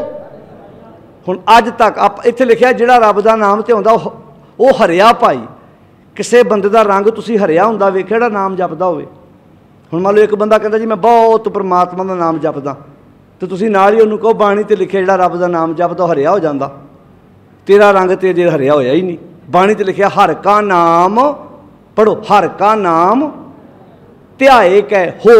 हुण अज तक आप इत्थे लिखिया जिहड़ा रब दा नाम ध्याउंदा वो हरिया भाई। किसी बंदे दा रंग तुसीं हरिया हुंदा वेखिआ जिहड़ा नाम जपदा होवे। हुण मान लो एक बंदा कहंदा जी मैं बहुत परमात्मा दा नाम जपदा, ते तुसीं नाल ही उहनूं कहो बाणी ते लिखिआ जिहड़ा रब दा नाम जपदा हरिया हो जांदा, तेरा रंग ते जे हरिया होया ही नहीं। बाणी ते लिखिया हर का नाम, पढ़ो हर का नाम ध्याए कै हो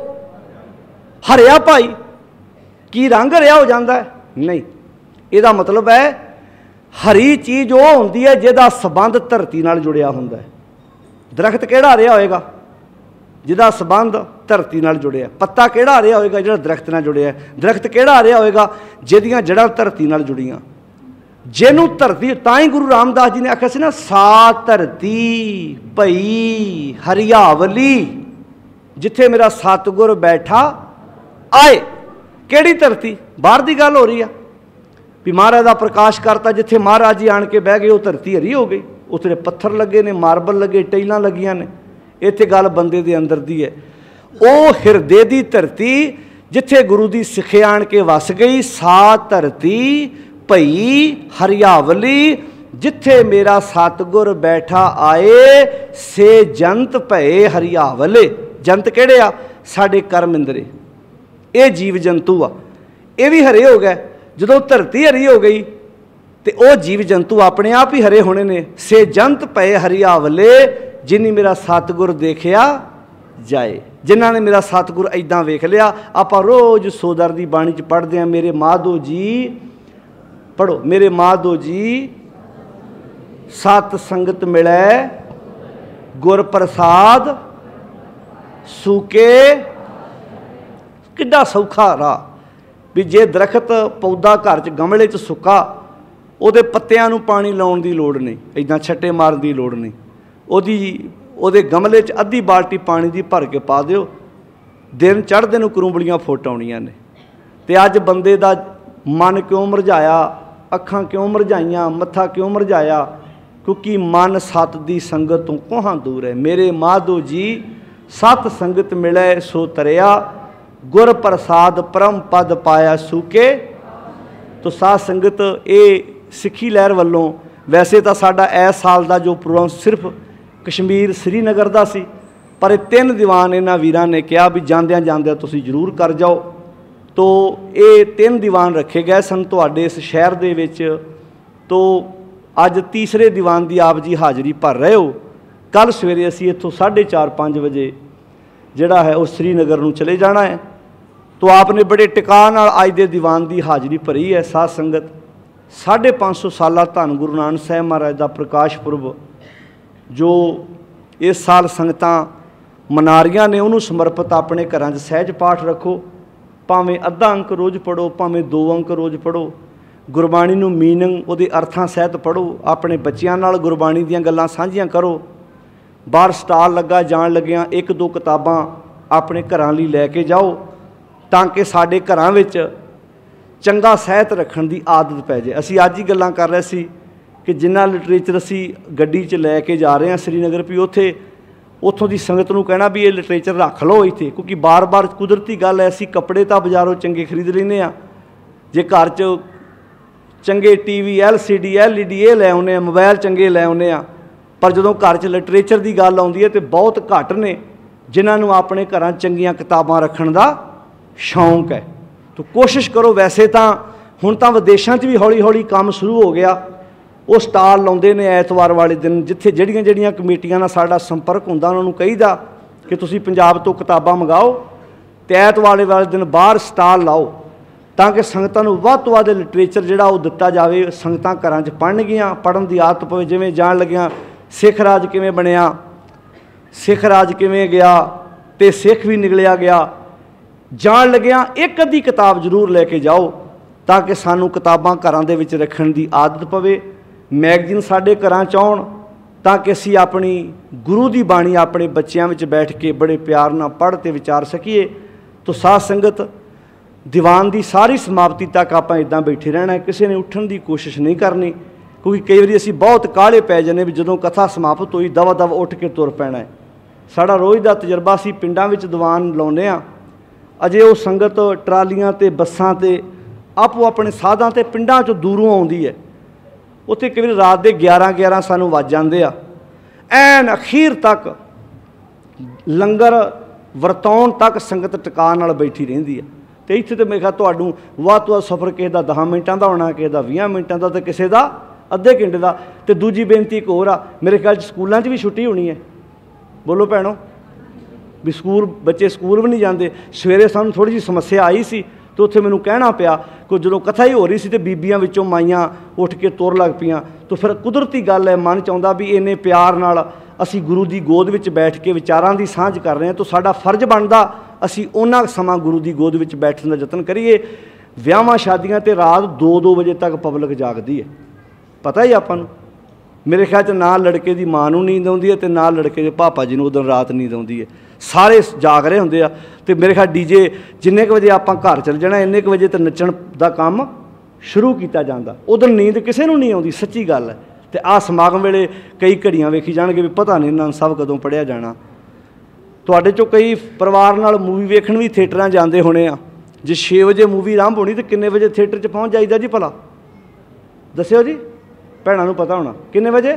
हरिया भाई। की रंग हरिया हो जाता है? नहीं, इसदा मतलब है हरी चीज़ वो होंदी है जिहदा संबंध धरती नाल जुड़िया हुंदा है। दरख्त किहड़ा हरिया होएगा? जिहदा संबंध धरती नाल जुड़िया। पत्ता किहड़ा हरिया होएगा? जिहड़ा दरख्त नाल जुड़िया। दरख्त किहड़ा हरिया होएगा? जिहदियां जड़ां धरती नाल जुड़ियां। ਜਿਹਨੂੰ ਧਰਤੀ, ਤਾਂ ਹੀ ਗੁਰੂ ਰਾਮਦਾਸ जी ने आख्या ਸੀ ना, सा धरती भई हरियावली, जिथे मेरा सतगुर बैठा आए। किहड़ी धरती? बाहर की गल हो रही है भी महाराज का प्रकाश करता, जिथे महाराज जी आण के बह गए वो धरती हरी हो गई, उत्थे पत्थर लगे ने, मार्बल लगे, टाइलां लगियां ने। इत्थे गल बंदे दे अंदर दी है। वो हिरदे दी धरती जिथे गुरु दी सिखे आण के वस गई, सा धरती भई हरियावली, जिथे मेरा सतगुर बैठा आए, से जंत भये हरियावले। जंत किहड़े आ? साडे कर्म इंद्रे, ये जीव जंतु आ, ये भी हरे हो गए। जदों धरती हरी हो गई तो वह जीव जंतु अपने आप ही हरे होने ने। से जंत भये हरियावले, जिन्नी मेरा सतगुर देखिया जाए। जिन्हों ने मेरा सतगुर इदां वेख लिया। आप रोज़ सोदर की बाणी च पढ़ते हैं, मेरे माधो जी, पढ़ो, मेरे माधो जी सत संगत मिले, गुर प्रसाद सूके। किड्डा सौखा राह भी जे दरखत पौधा घर च गमले च सुक्का, ਉਹਦੇ पत्तियां नूं पानी लाउण दी लोड़ नहीं, इदां छट्टे मारन दी लोड़ नहीं। ਉਹਦੀ ਉਹਦੇ गमले च अद्धी बाल्टी पानी दी भर के पा दिओ, दिन चढ़दे नूं करूंबलियां फुੱਟ आउणीਆਂ ने। ते अज बंदे दा मन क्यों मुरझाया, अखां क्यों मुरझाइयां, मत्था क्यों मुरझाया? क्योंकि मन सत दी संगत तो कोहां दूर है। मेरे माधो जी सत संगत मिले सो तरिया, गुर प्रसाद परम पद पाया सूके। तो साध संगत ये सिखी लहर वालों, वैसे तो साडा इस साल का जो प्रोग्राम सिर्फ कश्मीर श्रीनगर का सी, पर तीन दीवान इन्हां वीरां ने कहा भी जांदियां जांदियां तुसीं जरूर कर जाओ। तो ये तीन दीवान रखे गए सन तुहाडे इस शहर दे विच। तो अज तीसरे दीवान की आप जी हाज़री भर रहे हो। कल सवेरे असीं इत्थों साढ़े चार पाँच बजे जिहड़ा है वो श्रीनगर नूं चले जाना है। तो आपने बड़े टिका नाल अज दे दीवान की हाज़री भरी है। साध संगत साढ़े पाँच सौ साला धन गुरु नानक साहब महाराज का प्रकाश पुरब जो इस साल संगतां मना रहीआं ने, उन्होंने समर्पित अपने घरां 'च सहज पाठ रखो। भावें अद्धा अंक रोज़ पढ़ो, भावें दो अंक रोज़ पढ़ो। गुरबाणी नूं मीनिंग उहदे अर्थां सहित पढ़ो। अपने बच्चिआं नाल गुरबाणी दीआं गल्लां साझीआं करो। बाहर स्टाल लगा जाण लग्गिआं एक दो किताबां अपने घरां लई लै के जाओ, ताकि साडे घरां विच चंगा ਸਾਹਿਤ रखण दी आदत पै जाए। असीं अज ही गल्लां कर रहे सी कि जिन्ना लिटरेचर असीं गड्डी च लै के जा रहे हैं श्रीनगर, भी उत्थे उत्थों की संगत नूं कहना भी ये लिटरेचर रख लो इत्थे, क्योंकि बार बार कुदरती गल है असीं कपड़े तो बाजारों चंगे खरीद लैंदे आ, जे घर च चंगे T V L C D L E D ये लै आउने आ, मोबाइल चंगे लै आउने आ, पर जदों घर च लिटरेचर की गल आउंदी है तो बहुत घट ने जिन्हां नूं अपने घरां चंगियां किताबां रखण दा शौक है। तो कोशिश करो। वैसे तो हुण तां विदेशों च भी हौली हौली काम शुरू हो गया। वो स्टाल लाउंदे ने ऐतवार वाले दिन, जिथे जिहड़ियां जिहड़ियां कमेटियां नाल साडा संपर्क हुंदा उन्हां नूं कहीदा कि तुसीं पंजाब तो किताबां मंगाओ ते ऐतवार वाले दिन बाहर स्टाल लाओ, ताकि संगतां नूं वध तो वध लिटरेचर जिहड़ा वो दिता जाए। संगतां घरां च पढ़नगियां, पढ़न की आदत पवे। जिवें जाण लग्गिआं सिख राज किवें बनिया, सिख राज किवें गया ते सिख भी निकलिया गया, जाण लग्गिआं एक अद्धी किताब जरूर लैके जाओ, ताकि सानूं किताबां घरां दे विच रखण की आदत पवे। मैगजीन साडे घरां च आउण, ताकि असीं अपनी गुरु की बाणी अपने बच्चों में बैठ के बड़े प्यार नाल पढ़ ते विचार सकीए। तो साध संगत दीवान की सारी समाप्ति तक आपां इदां बैठे रहना है, किसी ने उठण की कोशिश नहीं करनी, क्योंकि कई बार असीं बहुत काहले पै जाने भी जदों कथा समाप्त होई दवा दव उठ के तुर पैना है। साडा रोज़ का तजर्बा असीं पिंडां विच दीवान लाउने आ, अजे वो संगत ट्रालियां ते बसां ते आपो अपने साधां ते पिंडां चों दूरों आउंदी है। उत्थे कई बार रात के ग्यारह ग्यारह सानूं वज जांदे आ, ऐन अखीर तक लंगर वरताउण तक संगत टिका नाल बैठी रहिंदी है। तो इत्थे तो मेरे ख्याल तुहानूं वध तो वध सफ़र किसी का दस मिनटां दा होना, किसी का बीस मिनटां दा, ते किसी का अद्धे घंटे का। तो दूजी बेनती एक होर आ, मेरे ख्याल स्कूलों भी छुट्टी होनी है। बोलो भैणों, भी स्कूल बच्चे स्कूल भी नहीं जाते। सवेरे सानूं थोड़ी जी समस्या आई सी, तो उत्थे मैनूं कहना पिया कि जो कथा ही हो रही सी तो बीबियां विचों माइयां उठ के तुर लग पियां। तो फिर कुदरती गल है, मन चाहुंदा भी इन्ने प्यार नाल असीं गुरु की गोद विच बैठ के विचारां की सांझ कर रहे हैं, तो साडा फर्ज बनदा असीं उन्ना समा गुरु की गोद विच बैठण दा यतन करिए। विआहां शादियां ते रात दो दो बजे तक पब्लिक जागदी है। पता ही आपां नूं। मेरे ख्याल च ना लड़के की माँ नूं नींद आउंदी है ते ना लड़के के पापा जी नूं उस दिन रात नींद आउंदी है। सारे जाग रहे हुंदे आ ते मेरे ख्याल डीजे जिन्ने क बजे आपां घर चल जाना इन्ने क बजे ते नच्चण दा काम शुरू किया जाता। उधर नींद किसी नूं नहीं आउंदी, सच्ची गल है। तो आ समागम वेले कई घड़ियां वेखी जाणगे भी पता नहीं इन्हां सब कदों पढ़िया जाना। तुहाडे चों कई परिवार नाल मूवी वेखण भी थिएटरां जांदे होणे आ। जे छे बजे मूवी आरंभ होनी तो किन्ने बजे थिएटर च पहुँच जाईदा जी भला दस्सिओ जी, भैणां नूं पता होना किन्ने बजे?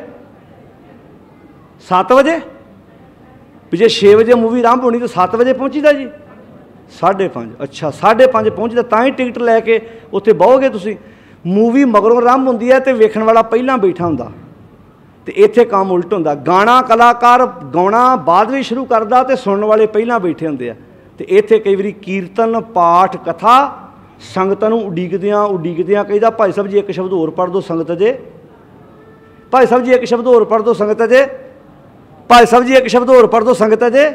सत्त बजे। भी जे छे बजे मूवी आरंभ होनी तो सत्त बजे पहुँचीदा जी, साढ़े पाँच। अच्छा साढ़े पाँच पहुँचदा तां ही टिकट लैके उत्थे बहोगे तुसीं। मूवी मगरों आरंभ होंदी है तो वेखण वाला पहलां बैठा हुंदा ते इत्थे काम उल्ट हुंदा। गाना कलाकार गाउणा बाद भी शुरू करदा ते सुणन वाले पहलां बैठे हुंदे आ। ते इत्थे कई वारी कीर्तन पाठ कथा संगतां नूं उडीकदियां उडीकदियां कहीदा भाई साहब जी एक शब्द होर पढ़ दो संगत जे, भाई साहब जी एक शब्द होर पढ़ दो संगत जे, भाई साहब जी एक शब्द होर पढ़ दो संगत जे।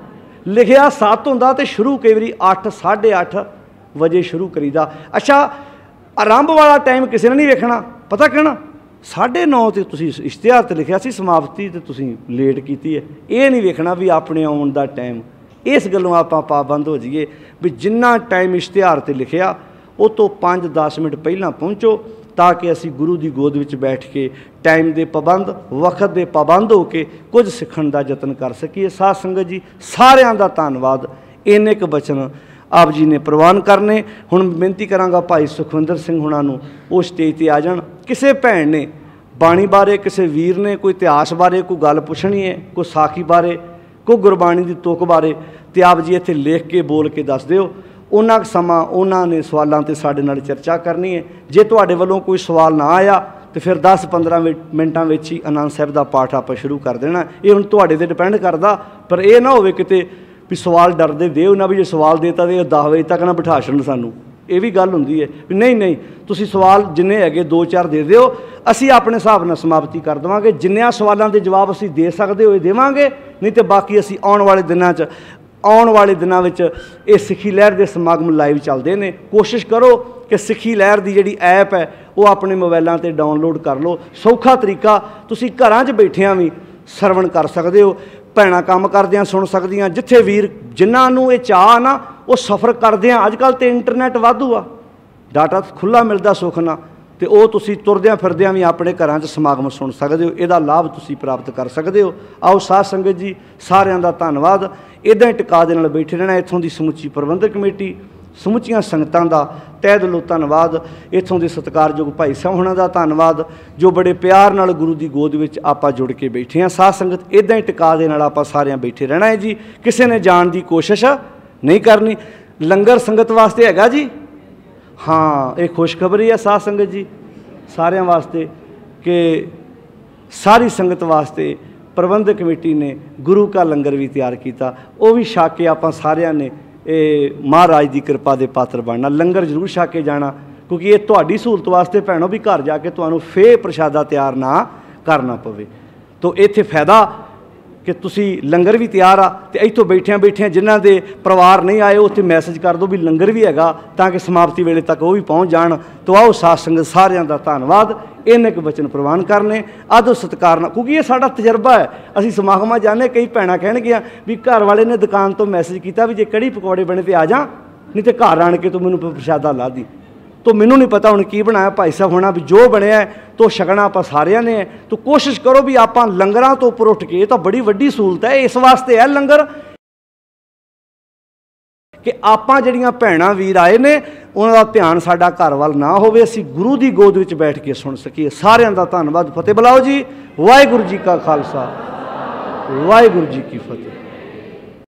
लिखिया सत्त हुंदा ते शुरू कई वारी अठ साढ़े अठ वजे शुरू करीदा। अच्छा आरंभ वाला टाइम किसी ने नहीं वेखना, पता कहना साढ़े नौ तो तुसीं इश्तिहार ते लिखिया सी समाप्ति ते तुसीं लेट कीती है। ये नहीं वेखना भी अपने आउण दा टाइम। इस गल्लों आपां पाबंद हो जाइए भी जिन्ना टाइम इश्तिहार ते लिखिया उस तो पाँच दस मिनट पहलां पहुँचो ताकि असी गुरु की गोद विच बैठ के टाइम के पाबंद वक्त के पाबंद होके कुछ सीखण दा यतन कर सकीए। साध संगत जी सारिਆਂ दा धन्नवाद। इन्ने क बचन आप जी ने प्रवान करने। हुण बेनती करांगा भाई सुखविंदर सिंह हुणां नूं वो स्टेज ते आ जाण। किसी भैन ने बाणी बारे किसी वीर ने कोई इतिहास बारे कोई गल पुछनी है, कोई साखी बारे कोई गुरबाणी की तुक बारे तो आप जी इत्थे लिख के बोल के दस दिओ। उन्ना क समा उन्होंने सवालों ते साडे नाल चर्चा करनी है। जे तुहाडे वल्लों कोई सवाल ना आया तो फिर दस पंद्रह मिनटां विच ही आनंद साहिब का पाठ आपां शुरू कर देना। ये हुण तुहाडे ते डिपेंड करदा, पर यह ना होवे किते भी सवाल डरदे दिओ ना भी जे सवाल देता तो दस बजे तक ना बिठा छड़न सानूं। ये भी गल हुंदी है भी नहीं नहीं तुसीं सवाल जिन्ने हैगे दो चार दे दिओ, असीं अपने हिसाब नाल समाप्ति कर देवांगे। जिन्नियां सवालों के जवाब असीं दे सकदे होए देवांगे, नहीं तो बाकी असीं आउण वाले दिनां च आउण वाले दिनां विच ये सिੱਖੀ लहर के समागम लाइव चलते हैं। कोशिश करो कि सिੱਖੀ लहर की जिहड़ी ऐप है वो अपने मोबाइलों ते डाउनलोड कर लो। सौखा तरीका तुसीं घरां च बैठियां भी सरवण कर सकते हो, भैणां काम करदियां सुन सकदियां। जिथे वीर जिन्हां नूं ये चाह ना वो सफ़र करदियां, अजकल तो इंटरनेट वाधू आ, डाटा खुला मिलता सुख ना, तो वो तुसीं तुरदियां फिरदियां भी अपने घरां च समागम सुन सकते हो। इहदा लाभ तुसीं प्राप्त कर सकते हो। आओ साध संगत जी सारिਆਂ दा धन्नवाद। इदां ही टिका दे नाल बैठे रहना। इत्थों की समुची प्रबंधक कमेटी समुचियां संगतां दा तਹਿ दिलों धन्नवाद। इत्थों के सत्कारयोग भाई साहब होना दा धन्नवाद जो बड़े प्यार नाल गुरु की गोद विच आपां जुड़ के बैठे हैं। साध संगत इदां ही टिका दे नाल आपां सारिਆਂ बैठे रहना है जी। किसी ने जाण की कोशिश नहीं करनी। लंगर संगत वास्ते हैगा जी, हाँ ये खुशखबरी है साध संगत जी सारिਆਂ वास्ते कि सारी संगत वास्ते प्रबंधक कमेटी ने गुरु का लंगर भी तैयार किया। वो भी छक के आपां सारिਆਂ ने ये महाराज की कृपा के पात्र बनना। लंगर जरूर छक के जाना क्योंकि ये तुहाडी सहूलत वास्ते भैणों भी घर जाके तुहानूं फे प्रशादा तैयार ना करना पवे। तो इत्थे फायदा कि तुसी लंगर भी तैयार आ तो इत्थों बैठिया बैठिया जिन्हां दे परिवार नहीं आए उत्थे मैसेज कर दो भी लंगर भी हैगा ताकि समाप्ति वेले तक वो भी पहुँच जाण। तो आओ साध संगत सारिਆਂ दा धन्नवाद। इन्ने क बचन प्रवान करने आदर सत्कार नाल क्योंकि ये साडा तजर्बा है। असीं समागमां जाने कई भैणां कहणगियां भी घर वाले ने दुकान तो मैसेज किया भी जे कड़ी पकौड़े बने तो आ जा, नहीं तो घर आण के तू मैनूं प्रशादा ला दी। तो मैनूं नहीं पता हुण की बनाया भाई साहब होना भी जो बनया है तो छकना आपां सारिਆਂ ने है। तो कोशिश करो भी आपां लंगरां तो उपर उठ के, ये तो बड़ी वड्डी सहूलत है, इस वास्ते है लंगर कि आपां जिहड़ियां भैणां वीर आए ने उन्हां दा ध्यान साडा घर वाल ना होवे, असीं गुरु की गोद विच बैठ के सुन सकीए। सारिਆਂ दा धन्नवाद। फतेह बुलाओ जी। वाहिगुरू जी का खालसा वाहिगुरू जी की फतेह।